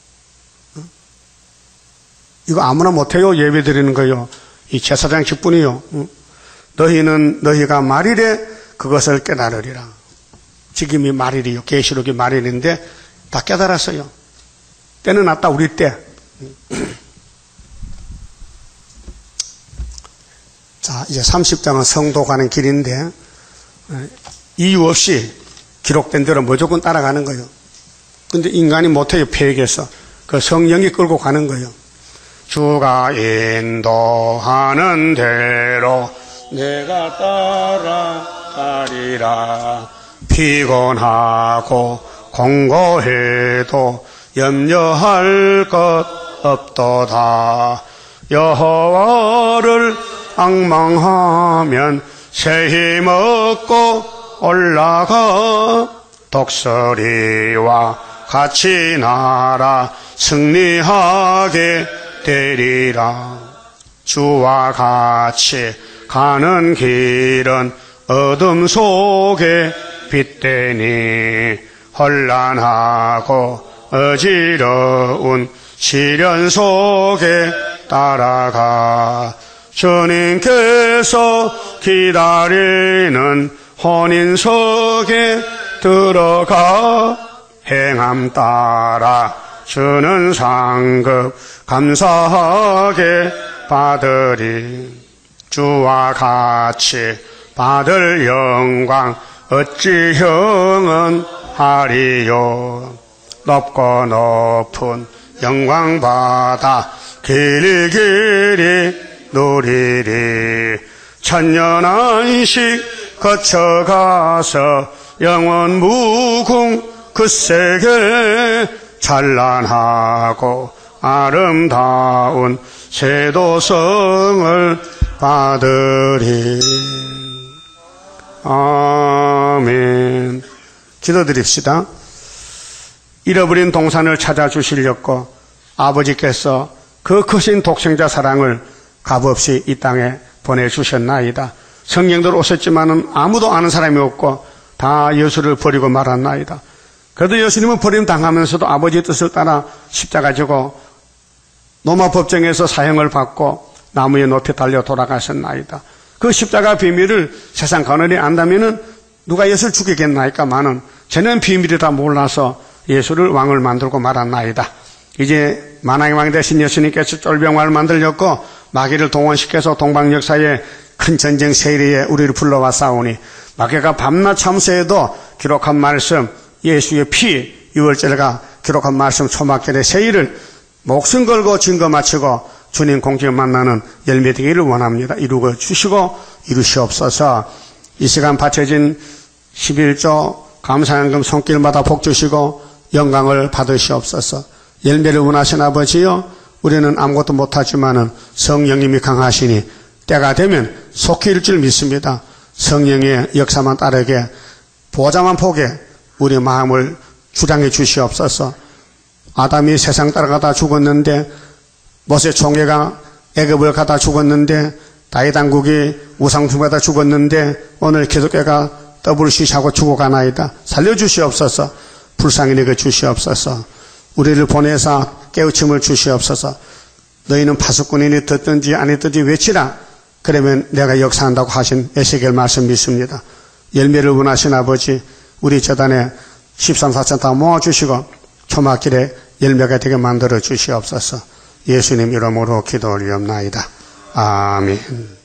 이거 아무나 못해요. 예배드리는 거요. 이 제사장 직분이요. 너희가 말일에 그것을 깨달으리라. 지금이 말일이요. 계시록이 말일인데 다 깨달았어요. 때는 났다. 우리 때. 자, 이제 30장은 성도 가는 길인데 이유 없이 기록된 대로 무조건 따라가는 거예요. 근데 인간이 못해요. 폐역해서. 그 성령이 끌고 가는 거예요. 주가 인도하는 대로 내가 따라가리라. 피곤하고 공고해도 염려할 것 없도다. 여호와를 앙망하면 새 힘 얻고 올라가. 독수리와 같이 날아 승리하게 되리라. 주와 같이 가는 길은 어둠 속에 빛되니 혼란하고 어지러운 시련 속에 따라가. 주님께서 기다리는 혼인석에 들어가. 행함 따라 주는 상급 감사하게 받으리. 주와 같이 받을 영광 어찌 형은 하리요. 높고 높은 영광 받아 길이 누리리. 천년 안식 거쳐가서 영원 무궁 그 세계 찬란하고 아름다운 세도성을 받으리. 아멘. 기도드립시다. 잃어버린 동산을 찾아주시려고 아버지께서 그 크신 독생자 사랑을 값없이 이 땅에 보내주셨나이다. 성령들 오셨지만은 아무도 아는 사람이 없고 다 예수를 버리고 말았나이다. 그래도 예수님은 버림당하면서도 아버지의 뜻을 따라 십자가 지고 로마 법정에서 사형을 받고 나무에 높이 달려 돌아가셨나이다. 그 십자가 비밀을 세상 간원이 안다면은 누가 예수를 죽이겠나이까마는 쟤는 비밀이 다 몰라서 예수를 왕을 만들고 말았나이다. 이제 만왕의 왕 되신 예수님께서 쫄병왕을 만들렸고 마귀를 동원시켜서 동방역사에 큰 전쟁 세리에 우리를 불러와 싸우니 마귀가 밤낮 참새에도 기록한 말씀, 예수의 피, 유월절가 기록한 말씀 초막절의 세일을 목숨 걸고 증거 마치고 주님 공중에 만나는 열매 되기를 원합니다. 이루어 주시고 이루시옵소서. 이 시간 바쳐진 11조 감사연금 손길마다 복 주시고 영광을 받으시옵소서. 열매를 원하신 아버지여, 우리는 아무것도 못하지만은 성령님이 강하시니 때가 되면 속히 이룰 줄 믿습니다. 성령의 역사만 따르게 보좌만 보게 우리 마음을 주장해 주시옵소서. 아담이 세상 따라가다 죽었는데, 모세 총회가 애굽을 가다 죽었는데, 다윗 왕국이 우상숭배하다 죽었는데 오늘 기독교가 WC하고 죽어가나이다. 살려주시옵소서. 불쌍히 여겨 주시옵소서. 우리를 보내사 깨우침을 주시옵소서. 너희는 파수꾼이니 듣든지 아니든지 외치라. 그러면 내가 역사한다고 하신 에스겔 말씀 믿습니다. 열매를 원하신 아버지, 우리 재단에 13, 14천 다 모아주시고 초막길에 열매가 되게 만들어 주시옵소서. 예수님 이름으로 기도 올리옵나이다. 아멘.